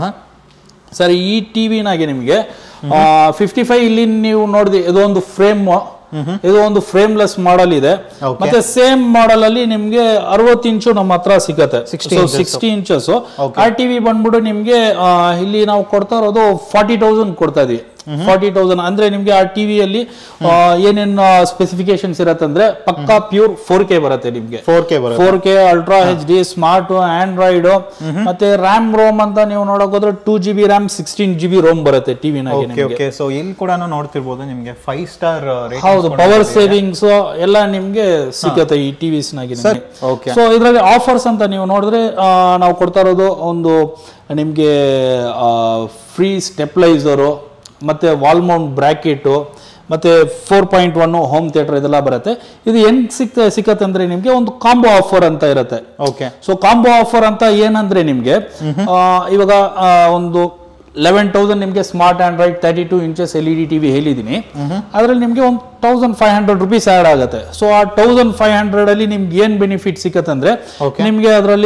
sir. ಈ ಟಿವಿನಾಗೆ ನಿಮ್ಗೆ ಫಿಫ್ಟಿ ಫೈವ್ ಇಲ್ಲಿ ನೀವು ನೋಡಿದ್ರಿ, ಇದೊಂದು ಫ್ರೇಮ್, ಇದು ಒಂದು ಫ್ರೇಮ್ಲೆಸ್ ಮಾಡಲ್ ಇದೆ. ಮತ್ತೆ ಸೇಮ್ ಮಾಡಲ್ ಅಲ್ಲಿ ನಿಮ್ಗೆ ಅರವತ್ತು ಇಂಚು ನಮ್ಮ ಹತ್ರ ಸಿಗತ್ತೆ. Sixty inches. ಆ ಟಿವಿ ಬಂದ್ಬಿಟ್ಟು ನಿಮ್ಗೆ ಇಲ್ಲಿ ನಾವು ಕೊಡ್ತಾ ಇರೋದು ಫಾರ್ಟಿ ತೌಸಂಡ್ ಕೊಡ್ತಾ ಇದೀವಿ. ಫಾರ್ಟಿ ತೌಸಂಡ್ ಅಂದ್ರೆ ನಿಮ್ಗೆ ಆ ಟಿವಿಯಲ್ಲಿ ಏನೇನ್ ಸ್ಪೆಸಿಫಿಕೇಶನ್ಸ್ ಇರತ್ತೆ ಅಂದ್ರೆ ಪಕ್ಕಾ ಪ್ಯೂರ್ ಫೋರ್ ಕೆ ಬರುತ್ತೆ ನಿಮ್ಗೆ. Four K four K ultra H D smart Android. ಮತ್ತೆ ರ್ಯಾಮ್ ರೋಮ್ ಅಂತ ನೀವು ನೋಡಕ್ ಹೋದ್ರೆ two G B RAM sixteen G B ROM ಬರುತ್ತೆ ಟಿವಿನಾಗೆ. ಸೊ ಇಲ್ಲಿ ಕೂಡ ನೋಡ್ತಿರ್ಬೋದು ನಿಮ್ಗೆ ಫೈವ್ ಸ್ಟಾರ್. ಹೌದು, ಪವರ್ ಸೇವಿಂಗ್ಸ್ ಎಲ್ಲ ನಿಮ್ಗೆ ಸಿಗುತ್ತೆ ಈ ಟಿವಿಸ್ ನಾಗೆ. ಸೊ ಇದ್ರಲ್ಲಿ ಆಫರ್ಸ್ ಅಂತ ನೀವು ನೋಡಿದ್ರೆ ನಾವು ಕೊಡ್ತಾ ಇರೋದು ಒಂದು ನಿಮ್ಗೆ ಫ್ರೀ ಸ್ಟೆಪ್ಲೈಸರು ಮತ್ತೆ ವಾಲ್ ಮೌಂಟ್ ಬ್ರಾಕೆಟ್ ಮತ್ತೆ four point one home theatre ಇದೆಲ್ಲ ಬರುತ್ತೆ. ಇದು ಹೆಂಗ್ ಸಿಕ್ ಸಿಕ್ಕತ್ತೆ ಅಂದ್ರೆ ನಿಮ್ಗೆ ಒಂದು ಕಾಂಬೋ ಆಫರ್ ಅಂತ ಇರುತ್ತೆ. ಓಕೆ. ಸೊ ಕಾಂಬೋ ಆಫರ್ ಅಂತ ಏನಂದ್ರೆ ನಿಮ್ಗೆ ಇವಾಗ ಒಂದು ಲೆವೆನ್ ತೌಸಂಡ್ ನಿಮಗೆ smart Android thirty two inches L E D TV ಹೇಳಿದೀನಿ. ಅದರಲ್ಲಿ ನಿಮಗೆ ಒಂದು thousand five hundred rupees add ಆಗುತ್ತೆ. ಸೊ ಆ ತೌಸಂಡ್ ಫೈವ್ ಹಂಡ್ರೆಡ್ ಅಲ್ಲಿ ನಿಮ್ಗೆ ಏನ್ ಬೆನಿಫಿಟ್ ಸಿಕ್ಕತ್ತೆ ಅಂದ್ರೆ ನಿಮ್ಗೆ ಅದರಲ್ಲಿ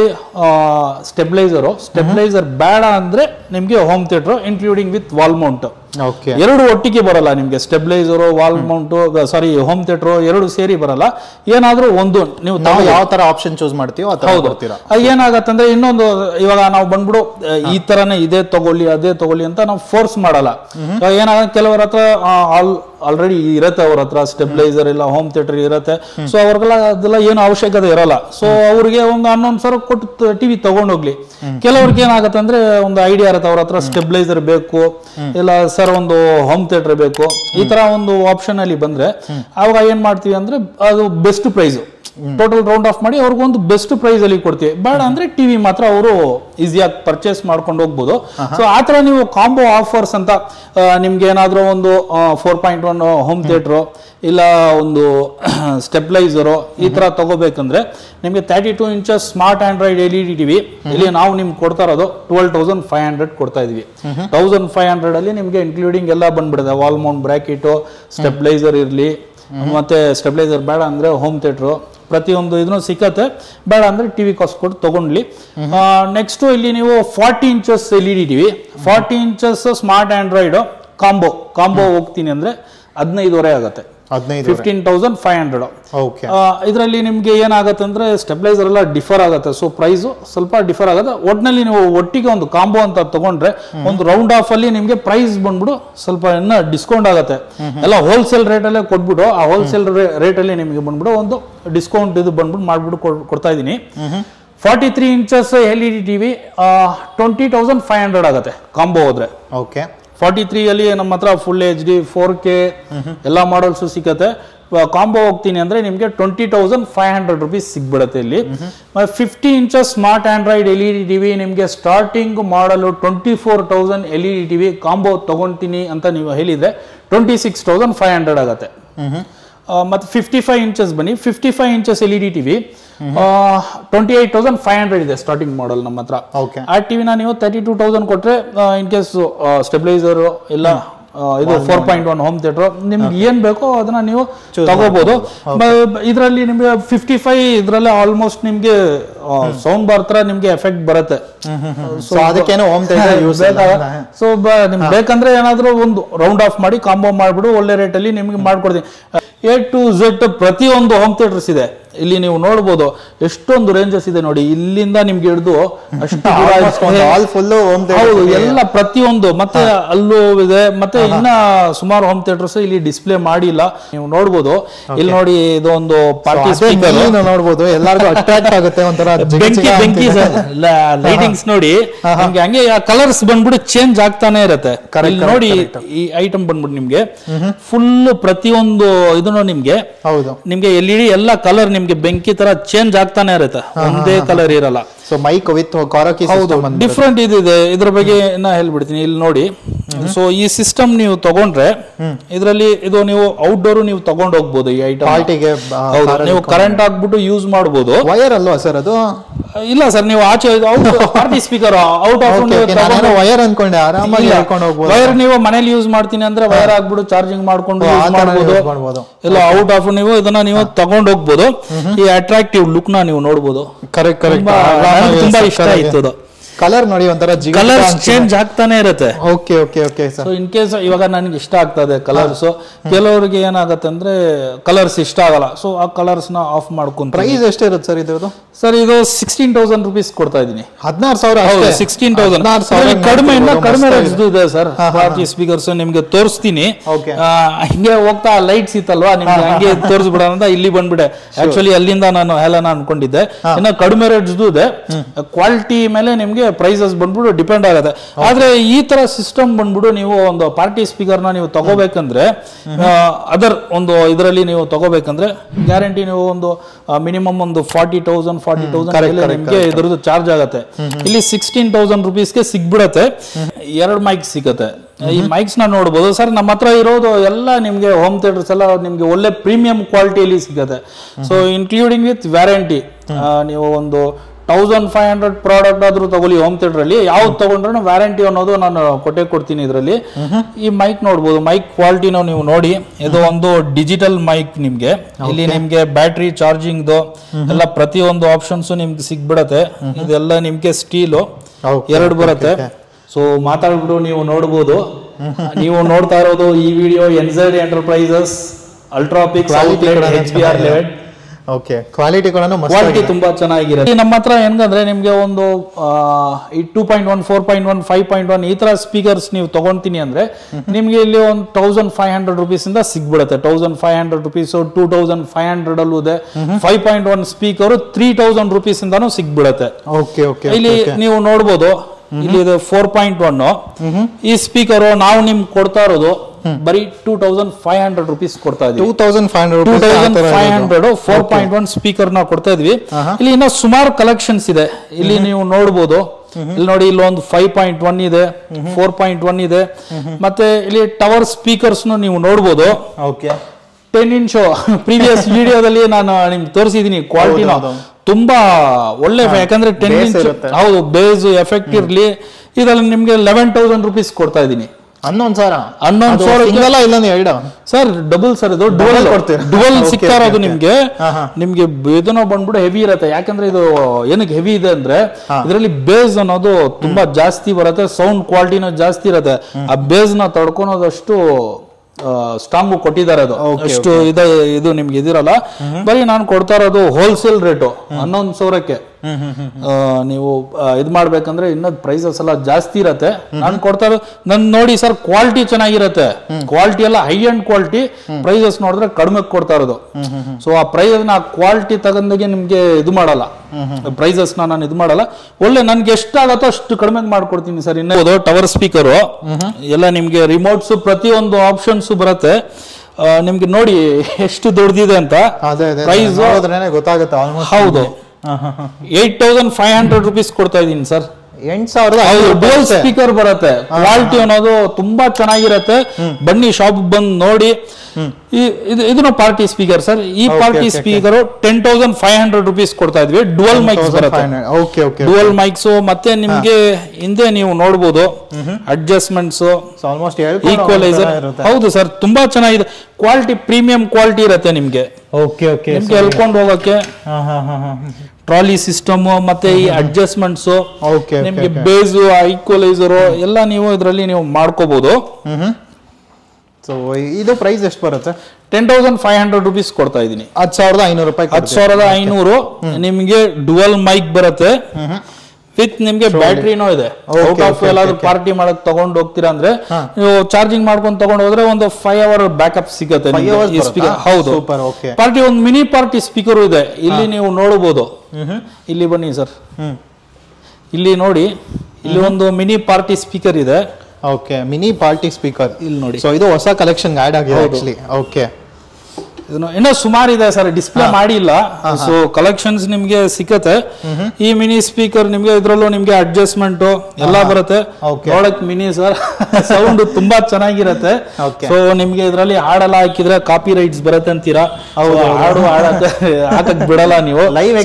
ಸ್ಟೆಬಿಲೈಸರು ಸ್ಟೆಬಿಲೈಸರ್ ಬೇಡ ಅಂದ್ರೆ ನಿಮ್ಗೆ home theatre including with wall mount ಎರಡು ಒಟ್ಟಿಗೆ ಬರಲ್ಲ. ನಿಮ್ಗೆ stabiliser wall mount sorry home theatre ಎರಡು ಸೇರಿ ಬರಲ್ಲ. ಏನಾದ್ರೂ ಒಂದು ನೀವು ಯಾವ ತರ ಆಪ್ಷನ್ ಚೂಸ್ ಮಾಡ್ತೀವೋ ಹೌದು. ಏನಾಗತ್ತಂದ್ರೆ ಇನ್ನೊಂದು ಇವಾಗ ನಾವು ಬಂದ್ಬಿಡು ಈ ತರನೇ ಇದೇ ತಗೊಳ್ಳಿ ಅದೇ ತಗೊಳ್ಳಿ ಅಂತ ನಾವು ಫೋರ್ಸ್ ಮಾಡಲ್ಲ. ಏನಾಗ ಕೆಲವರ ಹತ್ರ ಆಲ್ ಆಲ್ರೆಡಿ ಇರತ್ತೆ, ಅವ್ರ ಹತ್ರ ಸ್ಟೆಬಿಲೈಸರ್ ಇಲ್ಲ ಹೋಮ್ ಥಿಯೇಟರ್ ಇರತ್ತೆ. ಸೊ ಅವ್ರಿಗೆಲ್ಲ ಅದೆಲ್ಲ ಏನು ಅವಶ್ಯಕತೆ ಇರಲ್ಲ. ಸೊ ಅವ್ರಿಗೆ ಒಂದು ಹನ್ನೊಂದು ಸಾವಿರ ಕೊಟ್ಟು ಟಿವಿ ತಗೊಂಡೋಗ್ಲಿ. ಕೆಲವ್ರಿಗೆ ಏನಾಗತ್ತೆ ಅಂದ್ರೆ ಒಂದು ಐಡಿಯಾ ಇರುತ್ತೆ, ಅವ್ರ ಹತ್ರ ಸ್ಟೆಬಿಲೈಸರ್ ಬೇಕು ಇಲ್ಲ ಸರ್ ಒಂದು ಹೋಮ್ ಥಿಯೇಟರ್ ಬೇಕು, ಈ ತರ ಒಂದು ಆಪ್ಷನ್ ಅಲ್ಲಿ ಬಂದ್ರೆ ಅವಾಗ ಏನ್ ಮಾಡ್ತೀವಿ ಅಂದ್ರೆ ಅದು best price total round off ಮಾಡಿ ಅವ್ರಿಗೊಂದು ಬೆಸ್ಟ್ ಪ್ರೈಸ್ ಅಲ್ಲಿ ಕೊಡ್ತೀವಿ. ಬೇಡ ಅಂದ್ರೆ ಟಿವಿ ಮಾತ್ರ ಅವರು ಈಸಿಯಾಗಿ ಪರ್ಚೇಸ್ ಮಾಡ್ಕೊಂಡು ಹೋಗ್ಬೋದು. ಸೊ ಆತರ ನೀವು ಕಾಂಬೋ ಆಫರ್ಸ್ ಅಂತ ನಿಮ್ಗೆ ಏನಾದ್ರೂ ಒಂದು four point one home theatre ಇಲ್ಲ ಒಂದು ಸ್ಟೆಬಿಲೈಸರು ಈ ತರ ತಗೋಬೇಕಂದ್ರೆ ನಿಮ್ಗೆ thirty two inches smart Android L E D TV ಇಲ್ಲಿ ನಾವು ನಿಮ್ಗೆ ಕೊಡ್ತಾ ಇರೋದು ಟ್ವೆಲ್ ತೌಸಂಡ್ ಫೈವ್ ಹಂಡ್ರೆಡ್ ಕೊಡ್ತಾ ಇದೀವಿ. ತೌಸಂಡ್ ಫೈವ್ ಹಂಡ್ರೆಡ್ ಅಲ್ಲಿ ನಿಮ್ಗೆ ಇನ್ಕ್ಲೂಡಿಂಗ್ ಎಲ್ಲ ಬಂದ್ಬಿಡುತ್ತೆ. ವಾಲ್ ಮೌಂಟ್ ಬ್ರಾಕೆಟ್ ಸ್ಟೆಬಿಲೈಸರ್ ಇರ್ಲಿ ಮತ್ತೆ ಸ್ಟೆಬಿಲೈಸರ್ ಬೇಡ ಅಂದ್ರೆ ಹೋಮ್ ಥಿಯೇಟರ್ ಪ್ರತಿಯೊಂದು ಇದನ್ನು ಸಿಕ್ಕತ್ತೆ. ಬೇಡ ಅಂದ್ರೆ ಟಿವಿ ಕಾಸ್ಟ್ ಕೊಟ್ಟು ತಗೊಂಡ್ಲಿ. ನೆಕ್ಸ್ಟ್ ಇಲ್ಲಿ ನೀವು forty inches L E D TV forty inches smart Android combo combo ಹೋಗ್ತೀನಿ ಅಂದ್ರೆ ಹದಿನೈದುವರೆ ಆಗುತ್ತೆ. ಫಿಫ್ಟೀನ್ ತೌಸಂಡ್ ಫೈವ್ ಹಂಡ್ರೆಡ್ ಇದರಲ್ಲಿ ನಿಮ್ಗೆ ಏನಾಗುತ್ತೆ ಅಂದ್ರೆ ಸ್ಟೆಬಿಲೈಸರ್ ಎಲ್ಲ ಡಿಫರ್ ಆಗುತ್ತೆ. ಸೊ ಪ್ರೈಸ್ ಸ್ವಲ್ಪ ಡಿಫರ್ ಆಗುತ್ತೆ. ಒಟ್ಟಿನಲ್ಲಿ ನೀವು ಒಟ್ಟಿಗೆ ಒಂದು ಕಾಂಬೋ ಅಂತ ತಗೊಂಡ್ರೆ ಒಂದು ರೌಂಡ್ ಆಫ್ ಅಲ್ಲಿ ನಿಮ್ಗೆ ಪ್ರೈಸ್ ಬಂದ್ಬಿಡು ಸ್ವಲ್ಪ ಇನ್ನ ಡಿಸ್ಕೌಂಟ್ ಆಗುತ್ತೆ. ಎಲ್ಲ ಹೋಲ್ಸೇಲ್ ರೇಟ್ ಅಲ್ಲೇ ಕೊಟ್ಬಿಟ್ಟು ಆ ಹೋಲ್ಸೇಲ್ ರೇಟ್ ಅಲ್ಲಿ ನಿಮ್ಗೆ ಬಂದ್ಬಿಡು ಒಂದು ಡಿಸ್ಕೌಂಟ್ ಇದು ಬಂದ್ಬಿಟ್ಟು ಮಾಡ್ಬಿಟ್ಟು ಕೊಡ್ತಾ ಇದೀನಿ. Forty three inches L E D TV twenty thousand five hundred ಆಗುತ್ತೆ ಕಾಂಬೋ ಹೋದ್ರೆ. ಓಕೆ ಫಾರ್ಟಿ ತ್ರೀ ಅಲ್ಲಿ ನಮ್ಮ ಹತ್ರ full H D four K ಎಲ್ಲ ಮಾಡಲ್ಸ್ ಸಿಕ್ಕತ್ತೆ. ಕಾಂಬೋ ಹೋಗ್ತೀನಿ ಅಂದ್ರೆ ನಿಮ್ಗೆ twenty thousand five hundred rupees ಸಿಗ್ಬಿಡುತ್ತೆ ಇಲ್ಲಿ. Fifty inches smart Android L E D TV ನಿಮ್ಗೆ starting model twenty four thousand L E D TV combo ತಗೊಂತೀನಿ ಅಂತ ನೀವು ಹೇಳಿದ್ರೆ twenty six thousand five hundred ಆಗುತ್ತೆ. ಮತ್ತೆ ಫಿಫ್ಟಿ ಫೈವ್ ಇಂಚಸ್ ಬನ್ನಿ. Fifty five inches L E D TV twenty eight thousand five hundred ಇದೆ ಸ್ಟಾರ್ಟಿಂಗ್ ಮಾಡಲ್ ನಮ್ಮ ಹತ್ರ. ಆ ಟಿವಿನ ನೀವು ತರ್ಟಿ ಟೂ ತೌಸಂಡ್ ಕೊಟ್ರೆ ಇನ್ ಕೇಸ್ ಸ್ಟೆಬಿಲೈಸರ್ ಇಲ್ಲ ಇದು four point one home theatre ನಿಮ್ಗೆ ಏನ್ ಬೇಕೋ ಅದನ್ನ ನೀವು ತಗೋಬಹುದು. ಇದರಲ್ಲಿ ನಿಮ್ಗೆ ಫಿಫ್ಟಿ ಫೈವ್ ಇದ್ರಲ್ಲಿ ಆಲ್ಮೋಸ್ಟ್ ನಿಮ್ಗೆ ಸೌಂಡ್ ಬಾರ್ ತರ ನಿಮ್ಗೆ ಎಫೆಕ್ಟ್ ಬರುತ್ತೆ. ಸೊ ನಿಮ್ಗೆ ಬೇಕಂದ್ರೆ ಏನಾದ್ರು ಒಂದು ರೌಂಡ್ ಆಫ್ ಮಾಡಿ ಕಾಂಬೋ ಮಾಡ್ಬಿಡು ಒಳ್ಳೆ ರೇಟ್ ಅಲ್ಲಿ ನಿಮ್ಗೆ ಮಾಡ್ಕೊಡ್ತೀನಿ. ಎ ಟು ಝೆಡ್ ಪ್ರತಿಯೊಂದು ಹೋಮ್ ಥಿಯೇಟರ್ಸ್ ಇದೆ ಇಲ್ಲಿ ನೀವು ನೋಡ್ಬೋದು. ಎಷ್ಟೊಂದು ರೇಂಜಸ್ ಇದೆ ನೋಡಿ, ಇಲ್ಲಿಂದ ನಿಮ್ಗೆ ಹಿಡಿದು ಅಷ್ಟು ಹೌದು ಎಲ್ಲ ಪ್ರತಿಯೊಂದು ಮತ್ತೆ ಅಲ್ಲೂ ಇದೆ. ಮತ್ತೆ ಇನ್ನ ಸುಮಾರು ಹೋಮ್ ಥಿಯೇಟರ್ಸ್ ಇಲ್ಲಿ ಡಿಸ್ಪ್ಲೇ ಮಾಡಿಲ್ಲ, ನೀವು ನೋಡ್ಬೋದು. ಇಲ್ಲಿ ನೋಡಿ ಇದು ಒಂದು ಪಾರ್ಟಿ ಸ್ಪೀಕರ್ ನೋಡ್ಬೋದು, ಎಲ್ಲರಿಗೂ ಅಟ್ರಾಕ್ಟ್ ಆಗುತ್ತೆ. ಒಂಥರ ಬೆಂಕಿ ಬೆಂಕಿ ಲೈಟಿಂಗ್ಸ್ ನೋಡಿ ನಿಮ್ಗೆ ಹಂಗೆ ಕಲರ್ಸ್ ಬಂದ್ಬಿಟ್ಟು ಚೇಂಜ್ ಆಗ್ತಾನೆ ಇರುತ್ತೆ. ನೋಡಿ ಈ ಐಟಮ್ ಬಂದ್ಬಿಟ್ಟು ನಿಮ್ಗೆ ಫುಲ್ ಪ್ರತಿಯೊಂದು ಇದನ್ನು ನಿಮ್ಗೆ ಹೌದು ನಿಮ್ಗೆ ಎಲ್ ಇ ಡಿ ಎಲ್ಲ ಕಲರ್ ನಿಮ್ಗೆ ಬೆಂಕಿ ತರ ಚೇಂಜ್ ಆಗ್ತಾನೆ ಇರುತ್ತೆ, ಒಂದೇ ಕಲರ್ ಇರಲ್ಲ. So mike with karaoke different ಇದಿದೆ. ಇದ್ರ ಬಗ್ಗೆ ನಾ ಹೇಳ್ಬಿಡ್ತೀನಿ. ಇಲ್ಲಿ ನೋಡಿ, ಸೊ ಈ ಸಿಸ್ಟಮ್ ನೀವು ತಗೊಂಡ್ರೆ ಇದರಲ್ಲಿ ಇದು ನೀವು ಔಟ್ಡೋರ್ ನೀವು ತಗೊಂಡ್ ಹೋಗ್ಬೋದು. ಈ ಐಟಮ್ ನೀವು ಕರೆಂಟ್ ಹಾಕ್ಬಿಟ್ಟು ಯೂಸ್ ಮಾಡಬಹುದು. ವೈರ್ ಅಲ್ವಾ ಸರ್ ಅದು? ಇಲ್ಲ ಸರ್, ನೀವು ಆಚೆ party speaker out of wire ಅನ್ಕೊಂಡೆ, ಆರಾಮಾಗಿ ಹಾಕೊಂಡು ಹೋಗ್ಬೋದು. ವೈರ್ ನೀವು ಮನೇಲಿ ಯೂಸ್ ಮಾಡ್ತೀನಿ ಅಂದ್ರೆ ವೈರ್ ಹಾಕ್ಬಿಟ್ಟು ಚಾರ್ಜಿಂಗ್ ಮಾಡ್ಕೊಂಡು ಮಾಡಬಹುದು. ಇಲ್ಲ ಔಟ್ ಆಫ್ ನೀವು ಇದನ್ನ ನೀವು ತಗೊಂಡ್ ಹೋಗ್ಬೋದು. ಈ ಅಟ್ರಾಕ್ಟಿವ್ ಲುಕ್ ನ ನೀವು ನೋಡಬಹುದು. ಕರೆಕ್ಟ್ ಕರೆಕ್ಟ್ ತುಂಬಾ ಇಷ್ಟ ಆಯ್ತು. ಕಲರ್ ನೋಡಿ, ಒಂಥರ ಕಲರ್ ಚೇಂಜ್ ಆಗ್ತಾನೆ ಇರುತ್ತೆ. Okay okay okay sir. So in case ಇವಾಗ ನನಗೆ ಇಷ್ಟ ಆಗ್ತದೆ ಕಲರ್ಸ್, ಕೆಲವರಿಗೆ ಏನಾಗುತ್ತೆ ಅಂದ್ರೆ ಕಲರ್ಸ್ ಇಷ್ಟ ಆಗಲ್ಲ. ಸೊ ಆ ಕಲರ್ಸ್ ನ ಆಫ್ ಮಾಡ್ಕೊಂಡು. ಪ್ರೈಸ್ ಎಷ್ಟಿರುತ್ತೆ ಸರ್ ಇದು? ಸರ್ ಇದು ಸಿಕ್ಸ್ಟೀನ್ ತೌಸಂಡ್ ರುಪೀಸ್ ಕೊಡ್ತಾ ಇದೀನಿ. ಹದಿನಾರು ಸಾವಿರ ಸಿಕ್ಸ್ಟೀನ್ ತೌಸಂಡ್ ಕಡಿಮೆ ಇನ್ನ ಕಡಿಮೆ ರೇಟ್ಸ್ ಇದೆ ಸರ್. ಪಾರ್ಟಿ ಸ್ಪೀಕರ್ಸ್ ನಿಮ್ಗೆ ತೋರಿಸ್ತೀನಿ. ಹಿಂಗೆ ಹೋಗ್ತಾ ಲೈಟ್ಸ್ ಇತ್ತಲ್ವಾ, ನಿಮ್ಗೆ ಹಂಗೆ ತೋರಿಸ್ಬಿಡೋಣ ಅಂತ ಇಲ್ಲಿ ಬಂದ್ಬಿಡೆ. ಆಕ್ಚುಲಿ ಅಲ್ಲಿಂದ ನಾನು ಹೇಳೋಣ ಅನ್ಕೊಂಡಿದ್ದೆ. ಇನ್ನ ಕಡಿಮೆ ರೇಟ್ಸ್ ಇದೆ. ಕ್ವಾಲಿಟಿ ಮೇಲೆ ನಿಮ್ಗೆ ಪ್ರೈಸಸ್ ಬಂದ್ಬಿಟ್ಟು ಡಿಪೆಂಡ್ ಆಗುತ್ತೆ. ಆದ್ರೆ ಈ ತರ ಸಿಸ್ಟಮ್ ಬಂದ್ಬಿಟ್ಟು ನೀವು ಒಂದು ಪಾರ್ಟಿ ಸ್ಪೀಕರ್ ನ ನೀವು ತಗೋಬೇಕಂದ್ರೆ ಅದರ್ ಒಂದು ಇದರಲ್ಲಿ ನೀವು ತಗೋಬೇಕಂದ್ರೆ ಗ್ಯಾರಂಟಿ ನೀವು ಒಂದು ಮಿನಿಮಮ್ ಒಂದು ಫಾರ್ಟಿ ತೌಸಂಡ್ ಫಾರ್ಟಿ ತೌಸಂಡ್ ನಿಮ್ಗೆ ಇದ್ರದ್ದು ಚಾರ್ಜ್ ಆಗುತ್ತೆ. ಇಲ್ಲಿ ಸಿಕ್ಸ್ಟೀನ್ ತೌಸಂಡ್ ರುಪೀಸ್ಗೆ ಸಿಗ್ಬಿಡತ್ತೆ. ಎರಡು ಮೈಕ್ ಸಿಗತ್ತೆ. ಈ ಮೈಕ್ಸ್ ನ ನೋಡ್ಬೋದು ಸರ್. ನಮ್ಮ ಹತ್ರ ಇರೋದು ಎಲ್ಲ ನಿಮ್ಗೆ ಹೋಮ್ ಥಿಯೇಟರ್ಸ್ ಎಲ್ಲ ನಿಮ್ಗೆ ಒಳ್ಳೆ ಪ್ರೀಮಿಯಂ ಕ್ವಾಲಿಟಿಯಲ್ಲಿ ಸಿಗುತ್ತೆ. ಸೊ ಇನ್ಕ್ಲೂಡಿಂಗ್ ವಿತ್ ವ್ಯಾರಂಟಿ ನೀವು ಒಂದು ತೌಸಂಡ್ ಫೈವ್ ಹಂಡ್ರೆಡ್ ಪ್ರಾಡಕ್ಟ್ ಆದ್ರೂ ತಗೊಳ್ಳಿ ಹೋಮ್ ಥಿಯೇಟರ್ ಅಲ್ಲಿ ಯಾವ್ದು ತಗೊಂಡ್ರು ವ್ಯಾರಂಟಿ ಅನ್ನೋದು ನಾನು ಕೊಟ್ಟೆ ಕೊಡ್ತೀನಿ ಇದರಲ್ಲಿ. ಈ ಮೈಕ್ ನೋಡ್ಬೋದು, ಮೈಕ್ ಕ್ವಾಲಿಟಿನ ನೀವು ನೋಡಿ, ಇದು ಒಂದು ಡಿಜಿಟಲ್ ಮೈಕ್ ನಿಮ್ಗೆ. ಇಲ್ಲಿ ನಿಮ್ಗೆ ಬ್ಯಾಟ್ರಿ ಚಾರ್ಜಿಂಗ್ ಎಲ್ಲ ಪ್ರತಿಯೊಂದು ಆಪ್ಷನ್ಸ್ ನಿಮ್ಗೆ ಸಿಗ್ಬಿಡತ್ತೆ. ಇದೆಲ್ಲ ನಿಮ್ಗೆ ಸ್ಟೀಲು ಎರಡು ಬರುತ್ತೆ. ಸೊ ಮಾತಾಡ್ಬಿಟ್ಟು ನೀವು ನೋಡ್ಬೋದು. ನೀವು ನೋಡ್ತಾ ಇರೋದು ಈ video NZ Enterprises Ultrapix H B R eleven. Okay, quality ಕೂಡ ಕ್ವಾಲಿಟಿ ತುಂಬಾ ಚೆನ್ನಾಗಿರುತ್ತೆ. ನಮ್ಮ ಹತ್ರ ಹೆಂಗಂದ್ರೆ ನಿಮ್ಗೆ ಒಂದು two point one four point one five point one ಈ ತರ ಸ್ಪೀಕರ್ಸ್ ನೀವು ತಗೊಂತೀನಿ ಅಂದ್ರೆ ನಿಮ್ಗೆ ಇಲ್ಲಿ ಒಂದು ತೌಸಂಡ್ ಫೈವ್ ಹಂಡ್ರೆಡ್ ರುಪೀಸ್ ಇಂದ ಸಿಗ್ಬಿಡುತ್ತೆ. Thousand five hundred rupees, two thousand five hundred ಅಲ್ಲೂ ಇದೆ. Five point one speaker three thousand rupees ಇಂದಾನು ಸಿಗ್ಬಿಡುತ್ತೆ. ಓಕೆ ಓಕೆ, ಇಲ್ಲಿ ನೀವು ನೋಡ್ಬೋದು, ಇಲ್ಲಿ ಇದು ಫೋರ್ ಪಾಯಿಂಟ್ ಒನ್ ಈ ಸ್ಪೀಕರ್ ನಾವು ನಿಮ್ಗೆ ಕೊಡ್ತಾ ಇರೋದು ಬರೀ two thousand five hundred rupees ಕೊಡ್ತಾ ಇದ್ವಿ. Two thousand five hundred two thousand five hundred four point one speaker ನ ಕೊಡ್ತಾ ಇದ್ವಿ. ಇಲ್ಲಿ ಇನ್ನ ಸುಮಾರು ಕಲೆಕ್ಷನ್ಸ್ ಇದೆ. ಇಲ್ಲಿ ನೀವು ನೋಡ್ಬೋದು, ಇಲ್ಲಿ ನೋಡಿ, ಇಲ್ಲಿ ಒಂದು ಫೈವ್ ಪಾಯಿಂಟ್ ಒನ್ ಇದೆ, ಫೋರ್ ಪಾಯಿಂಟ್ ಒನ್ ಇದೆ, ಮತ್ತೆ ಇಲ್ಲಿ ಟವರ್ ಸ್ಪೀಕರ್ಸ್ ನೀವು ನೋಡ್ಬೋದು. ಓಕೆ, ಟೆನ್ ಇಂಚ್ ಪ್ರೀವಿಯಸ್ ವಿಡಿಯೋದಲ್ಲಿ ನಾನು ನಿಮ್ಗೆ ತೋರಿಸಿದೀನಿ. ಕ್ವಾಲಿಟಿನ ತುಂಬಾ ಒಳ್ಳೆ, ಯಾಕಂದ್ರೆ ಟೆನ್ ಇಂಚ್ ಹೌದು, ಬೇಸ್ ಎಫೆಕ್ಟ್ ಇರ್ಲಿ. ಇದ್ರಲ್ಲಿ ನಿಮ್ಗೆ ಲೆವೆನ್ ತೌಸಂಡ್ ರುಪೀಸ್ ಕೊಡ್ತಾ ಇದೀನಿ. ಹನ್ನೊಂದು ಸಾವಿರ ಹನ್ನೊಂದು ಸಾವಿರ ಇಲ್ಲ ಎರಡು ಸರ್, ಡಬಲ್ ಸರ್, ಇದು ಡುವಲ್ ಡುವಲ್ ಸಿಗ್ತಾ ಇರೋದು ನಿಮ್ಗೆ. ನಿಮ್ಗೆ ಇದನ್ನ ಬಂದ್ಬಿಟ್ಟು ಹೆವಿ ಇರತ್ತೆ. ಯಾಕಂದ್ರೆ ಇದು ಏನಕ್ಕೆ ಹೆವಿ ಇದೆ ಅಂದ್ರೆ ಇದರಲ್ಲಿ ಬೇಸ್ ಅನ್ನೋದು ತುಂಬಾ ಜಾಸ್ತಿ ಬರುತ್ತೆ, ಸೌಂಡ್ ಕ್ವಾಲಿಟಿನೂ ಜಾಸ್ತಿ ಇರತ್ತೆ. ಆ ಬೇಸ್ ನ ತಡ್ಕೊಳೋದಷ್ಟು ಸ್ಟ್ರಾಂಗು ಕೊಟ್ಟಿದ್ದಾರೆ. ಅದು ಅಷ್ಟು ಇದೆ, ಇದು ನಿಮ್ಗೆ ಇದಿರಲ್ಲ. ಬರೀ ನಾನು ಕೊಡ್ತಾ ಇರೋದು ಹೋಲ್ಸೇಲ್ ರೇಟು ಹನ್ನೊಂದು ಸಾವಿರಕ್ಕೆ. ನೀವು ಇದ್ ಮಾಡ್ಬೇಕಂದ್ರೆ ಇನ್ನೊಂದು ಪ್ರೈಸಸ್ ಎಲ್ಲ ಜಾಸ್ತಿ ಇರತ್ತೆ. ನಾನು ಕೊಡ್ತಾ ಇರೋದು ನನ್ ನೋಡಿ ಸರ್, ಕ್ವಾಲಿಟಿ ಚೆನ್ನಾಗಿರತ್ತೆ. ಕ್ವಾಲಿಟಿ ಎಲ್ಲ ಹೈ ಅಂಡ್ ಕ್ವಾಲಿಟಿ. ಪ್ರೈಸಸ್ ನೋಡಿದ್ರೆ ಕಡಿಮೆ ಕೊಡ್ತಾ ಇರೋದು. ಸೊ ಆ ಪ್ರೈಸ್ ನ ಕ್ವಾಲಿಟಿ ತಗೊಂಡಾಗೆ ನಿಮ್ಗೆ ಇದು ಮಾಡಲ್ಲ, ಪ್ರೈಸಸ್ ನ ನಾನು ಇದು ಮಾಡಲ್ಲ. ಒಳ್ಳೆ ನನ್ಗೆ ಎಷ್ಟಾಗತ್ತೋ ಅಷ್ಟು ಕಡಿಮೆ ಮಾಡ್ಕೊಡ್ತೀನಿ ಸರ್. ಇನ್ನೊಂದು ಟವರ್ ಸ್ಪೀಕರು ಎಲ್ಲ ನಿಮ್ಗೆ ರಿಮೋಟ್ಸ್ ಪ್ರತಿಯೊಂದು ಆಪ್ಷನ್ಸ್ ಬರುತ್ತೆ. ನಿಮ್ಗೆ ನೋಡಿ ಎಷ್ಟು ದೊಡ್ಡದಿದೆ ಅಂತ. ಪ್ರೈಸ್ ಗೊತ್ತಾಗುತ್ತೆ. ಹೌದು, eight thousand five hundred rupees ಕೊಡ್ತಾ ಇದೀನಿ ಸರ್. ಎಂಟು ಸಾವಿರದ ಡುವಲ್ ಸ್ಪೀಕರ್ ಬರುತ್ತೆ. ಕ್ವಾಲಿಟಿ ಅನ್ನೋದು ತುಂಬಾ ಚೆನ್ನಾಗಿರತ್ತೆ. ಬನ್ನಿ ಶಾಪ್ ಬಂದು ನೋಡಿ. ಇದನ್ನ ಪಾರ್ಟಿ ಸ್ಪೀಕರ್ ಸರ್. ಈ party speaker ten thousand five hundred rupees ಕೊಡ್ತಾ ಇದ್ವಿ. ಡುವಲ್ ಮೈಕ್ಸ್ ಬರುತ್ತೆ. ಡುವಲ್ ಮೈಕ್ಸ್ ಮತ್ತೆ ನಿಮ್ಗೆ ಹಿಂದೆ ನೀವು ನೋಡ್ಬೋದು ಅಡ್ಜಸ್ಟ್ಮೆಂಟ್ಸ್, ಈಕ್ವಲೈಸರ್. ಹೌದು ಸರ್, ತುಂಬಾ ಚೆನ್ನಾಗಿದೆ. ಕ್ವಾಲಿಟಿ ಪ್ರೀಮಿಯಂ ಕ್ವಾಲಿಟಿ ಇರುತ್ತೆ ನಿಮ್ಗೆ. ನಿಮ್ಗೆ ಎಳ್ಕೊಂಡು ಹೋಗಕ್ಕೆ ಟ್ರಾಲಿ ಸಿಸ್ಟಮ್ ಮತ್ತೆ ಈ ಅಡ್ಜಸ್ಟ್ಮೆಂಟ್ಸ್, ನಿಮ್ಗೆ ಬೇಸು, ಈಕ್ವಲೈಸರ್ ಎಲ್ಲ ನೀವು ಇದರಲ್ಲಿ ನೀವು ಮಾಡ್ಕೋಬಹುದು. ಸೊ ಇದು ಪ್ರೈಸ್ ಎಷ್ಟು ಬರುತ್ತೆ? Ten thousand five hundred rupees ಕೊಡ್ತಾ ಇದೀನಿ. ಹತ್ತು ಸಾವಿರದ ಐನೂರು ರೂಪಾಯಿ. ಹತ್ತು ಸಾವಿರದ ಐನೂರು ನಿಮ್ಗೆ ಡುವಲ್ ಮೈಕ್ ಬರುತ್ತೆ. ವಿತ್ ನಿಮ್ಗೆ ಬ್ಯಾಟ್ರಿನೂ ಇದೆ. ಔಟ್ ಆಫ್ ಎಲ್ಲಾದ್ರೂ ಪಾರ್ಟಿ ಮಾಡಕ್ ತಗೊಂಡು ಹೋಗ್ತೀರಾ ಅಂದ್ರೆ ನೀವು ಚಾರ್ಜಿಂಗ್ ಮಾಡ್ಕೊಂಡು ತಗೊಂಡು ಹೋದ್ರೆ ಒಂದು ಫೈವ್ ಅವರ್ ಬ್ಯಾಕಪ್ ಸಿಗುತ್ತೆ. ಹೌದು, ಪಾರ್ಟಿ ಒಂದು ಮಿನಿ ಪಾರ್ಟಿ ಸ್ಪೀಕರ್ ಇದೆ. ಇಲ್ಲಿ ನೀವು ನೋಡಬಹುದು. ಇಲ್ಲಿ ಬನ್ನಿ ಸರ್, ಇಲ್ಲಿ ನೋಡಿ, ಇಲ್ಲಿ ಒಂದು ಮಿನಿ ಪಾರ್ಟಿ ಸ್ಪೀಕರ್ ಇದೆ. ಓಕೆ, ಮಿನಿ ಪಾರ್ಟಿ ಸ್ಪೀಕರ್ ಇಲ್ಲಿ ನೋಡಿ. ಸೊ ಇದು ಹೊಸ ಕಲೆಕ್ಷನ್ ಆಡ್ ಆಗಿದೆ ಆಕ್ಚುಲಿ. ಓಕೆ, ಇನ್ನೂ ಸುಮಾರು ಇದೆ ಸರ್, ಡಿಸ್ಪ್ಲೇ ಮಾಡಿಲ್ಲ. ಸೊ ಕಲೆಕ್ಷನ್ಸ್ ನಿಮ್ಗೆ ಸಿಕ್ಕತ್ತೆ. ಈ ಮಿನಿ ಸ್ಪೀಕರ್ ನಿಮ್ಗೆ ಇದ್ರಲ್ಲೂ ನಿಮ್ಗೆ ಅಡ್ಜಸ್ಟ್ಮೆಂಟ್ ಎಲ್ಲ ಬರುತ್ತೆ. ನೋಡಕ್ ಮಿನಿ ಸರ್, ಸೌಂಡ್ ತುಂಬಾ ಚೆನ್ನಾಗಿರತ್ತೆ. ಸೊ ನಿಮ್ಗೆ ಇದ್ರಲ್ಲಿ ಹಾಡೆಲ್ಲ ಹಾಕಿದ್ರೆ ಕಾಪಿ ರೈಟ್ಸ್ ಬರುತ್ತೆ ಅಂತೀರಾ. ಹಾಡು ಹಾಡಕ್ ಹಾಕಕ್ ಬಿಡಲ್ಲ ನೀವು.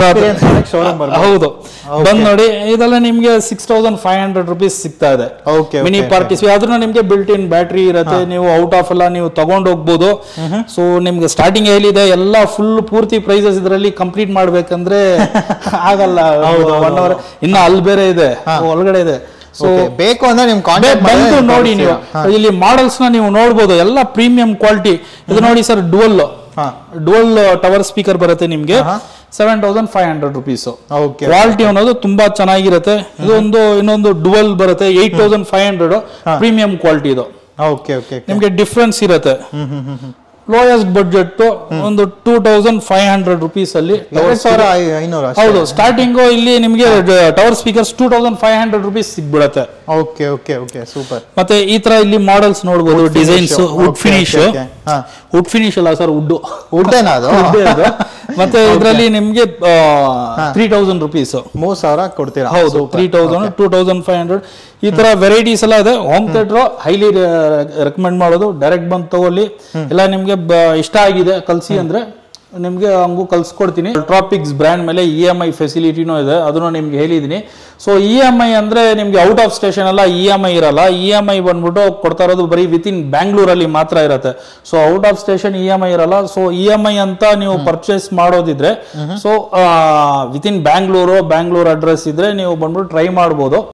ಹೌದು, ಬಂದ್ ನೋಡಿ. ಇದೆಲ್ಲ ನಿಮ್ಗೆ six thousand five hundred rupees ಸಿಗ್ತಾ ಇದೆ ಮಿನಿ ಪಾರ್ಟಿ. ಅದ್ರನ್ನ ನಿಮ್ಗೆ ಬಿಲ್ಟ್ ಇನ್ ಬ್ಯಾಟ್ರಿ ಇರುತ್ತೆ. ನೀವು ಔಟ್ ಆಫ್ ಎಲ್ಲ ನೀವು ತಗೊಂಡ್ ಹೋಗ್ಬೋದು. ಸೊ ನಿಮ್ಗೆ ಸ್ಟಾರ್ಟಿಂಗ್ ಹೇಳಿದೆ ಎಲ್ಲ ಫುಲ್ ಪೂರ್ತಿ ಪ್ರೈಸಸ್ ಇದರಲ್ಲಿ ಕಂಪ್ಲೀಟ್ ಮಾಡ್ಬೇಕಂದ್ರೆ ಆಗಲ್ಲ. ಒನ್ ಅವರ್ ಇನ್ನ ಅಲ್ಲಿ ಬೇರೆ ಇದೆ, ಒಳಗಡೆ ಇದೆ. ಸೊ ಬೇಕು ಅಂದ್ರೆ ನಿಮ್ ಕಾಂಟ್ಯಾಕ್ಟ್ ಬಂದು ನೋಡಿ. ನೀವು ಇಲ್ಲಿ ಮಾಡೆಲ್ಸ್ ನ ನೀವು ನೋಡ್ಬೋದು, ಎಲ್ಲ ಪ್ರೀಮಿಯಂ ಕ್ವಾಲಿಟಿ. ಇದು ನೋಡಿ sir, dual dual tower speaker ಬರುತ್ತೆ ನಿಮ್ಗೆ. Seven thousand five hundred rupees. Quality ಅನ್ನೋದು ತುಂಬಾ ಚೆನ್ನಾಗಿರುತ್ತೆ. ಇದೊಂದು ಇನ್ನೊಂದು ಡುವಲ್ ಬರುತ್ತೆ, eight thousand five hundred premium quality. ಇದು ನಿಮ್ಗೆ ಡಿಫ್ರೆನ್ಸ್ ಇರುತ್ತೆ. ಲೋಯೆಸ್ಟ್ ಬಡ್ಜೆಟ್ ಒಂದು two thousand five hundred rupees ಅಲ್ಲಿ. ಹೌದು, ಸ್ಟಾರ್ಟಿಂಗ್ ಇಲ್ಲಿ ನಿಮ್ಗೆ tower speakers two thousand five hundred rupees ಸಿಗ್ಬಿಡತ್ತೆ. Okay okay okay, super. ಮತ್ತೆ ಈ ತರ ಇಲ್ಲಿ ಮಾಡೆಲ್ಸ್ ನೋಡಬಹುದು, designs, wood finish. Wood finish ಅಲ್ಲ ಸರ್, ವುಡ್ ವುಡ್ ಏನದು. ಮತ್ತೆ ಇದರಲ್ಲಿ ನಿಮ್ಗೆ ತ್ರೀ ತೌಸಂಡ್ ರುಪೀಸ್, ಮೂರ್ ಸಾವಿರ ಕೊಡ್ತೀರಾ. ಹೌದು, three thousand two thousand five hundred ಈ ತರ ವೆರೈಟೀಸ್ ಎಲ್ಲ ಇದೆ. ಹೋಮ್ ಥಿಯೇಟರ್ ಹೈಲಿ ರೆಕಮೆಂಡ್ ಮಾಡೋದು. ಡೈರೆಕ್ಟ್ ಬಂದು ತಗೊಳ್ಳಿ. ಎಲ್ಲ ನಿಮ್ಗೆ ಇಷ್ಟ ಆಗಿದೆ ಕಲ್ಸಿ ಅಂದ್ರೆ ನಿಮಗೆ ಹಂಗೂ ಕಲ್ಸ್ಕೊಡ್ತೀನಿ. ಅಲ್ಟ್ರಾಪಿಕ್ಸ್ ಬ್ರ್ಯಾಂಡ್ ಮೇಲೆ ಇ ಎಮ್ ಐ ಫೆಸಿಲಿಟಿನೂ ಇದೆ, ಅದನ್ನು ನಿಮ್ಗೆ ಹೇಳಿದ್ದೀನಿ. ಸೊ ಇ ಎಮ್ ಐ ಅಂದರೆ ನಿಮಗೆ ಔಟ್ ಆಫ್ ಸ್ಟೇಷನ್ ಎಲ್ಲ ಇ ಎಮ್ ಐ ಇರಲ್ಲ. ಇ ಎಮ್ ಐ ಬಂದ್ಬಿಟ್ಟು ಕೊಡ್ತಾ ಇರೋದು ಬರೀ ವಿತ್ ಇನ್ ಬ್ಯಾಂಗ್ಳೂರಲ್ಲಿ ಮಾತ್ರ ಇರುತ್ತೆ. So out of station E M I ಇರಲ್ಲ. ಸೊ ಇ ಎಮ್ ಐ ಅಂತ ನೀವು ಪರ್ಚೇಸ್ ಮಾಡೋದಿದ್ರೆ so within Bangalore Bangalore address ಇದ್ರೆ ನೀವು ಬಂದ್ಬಿಟ್ಟು ಟ್ರೈ ಮಾಡ್ಬೋದು.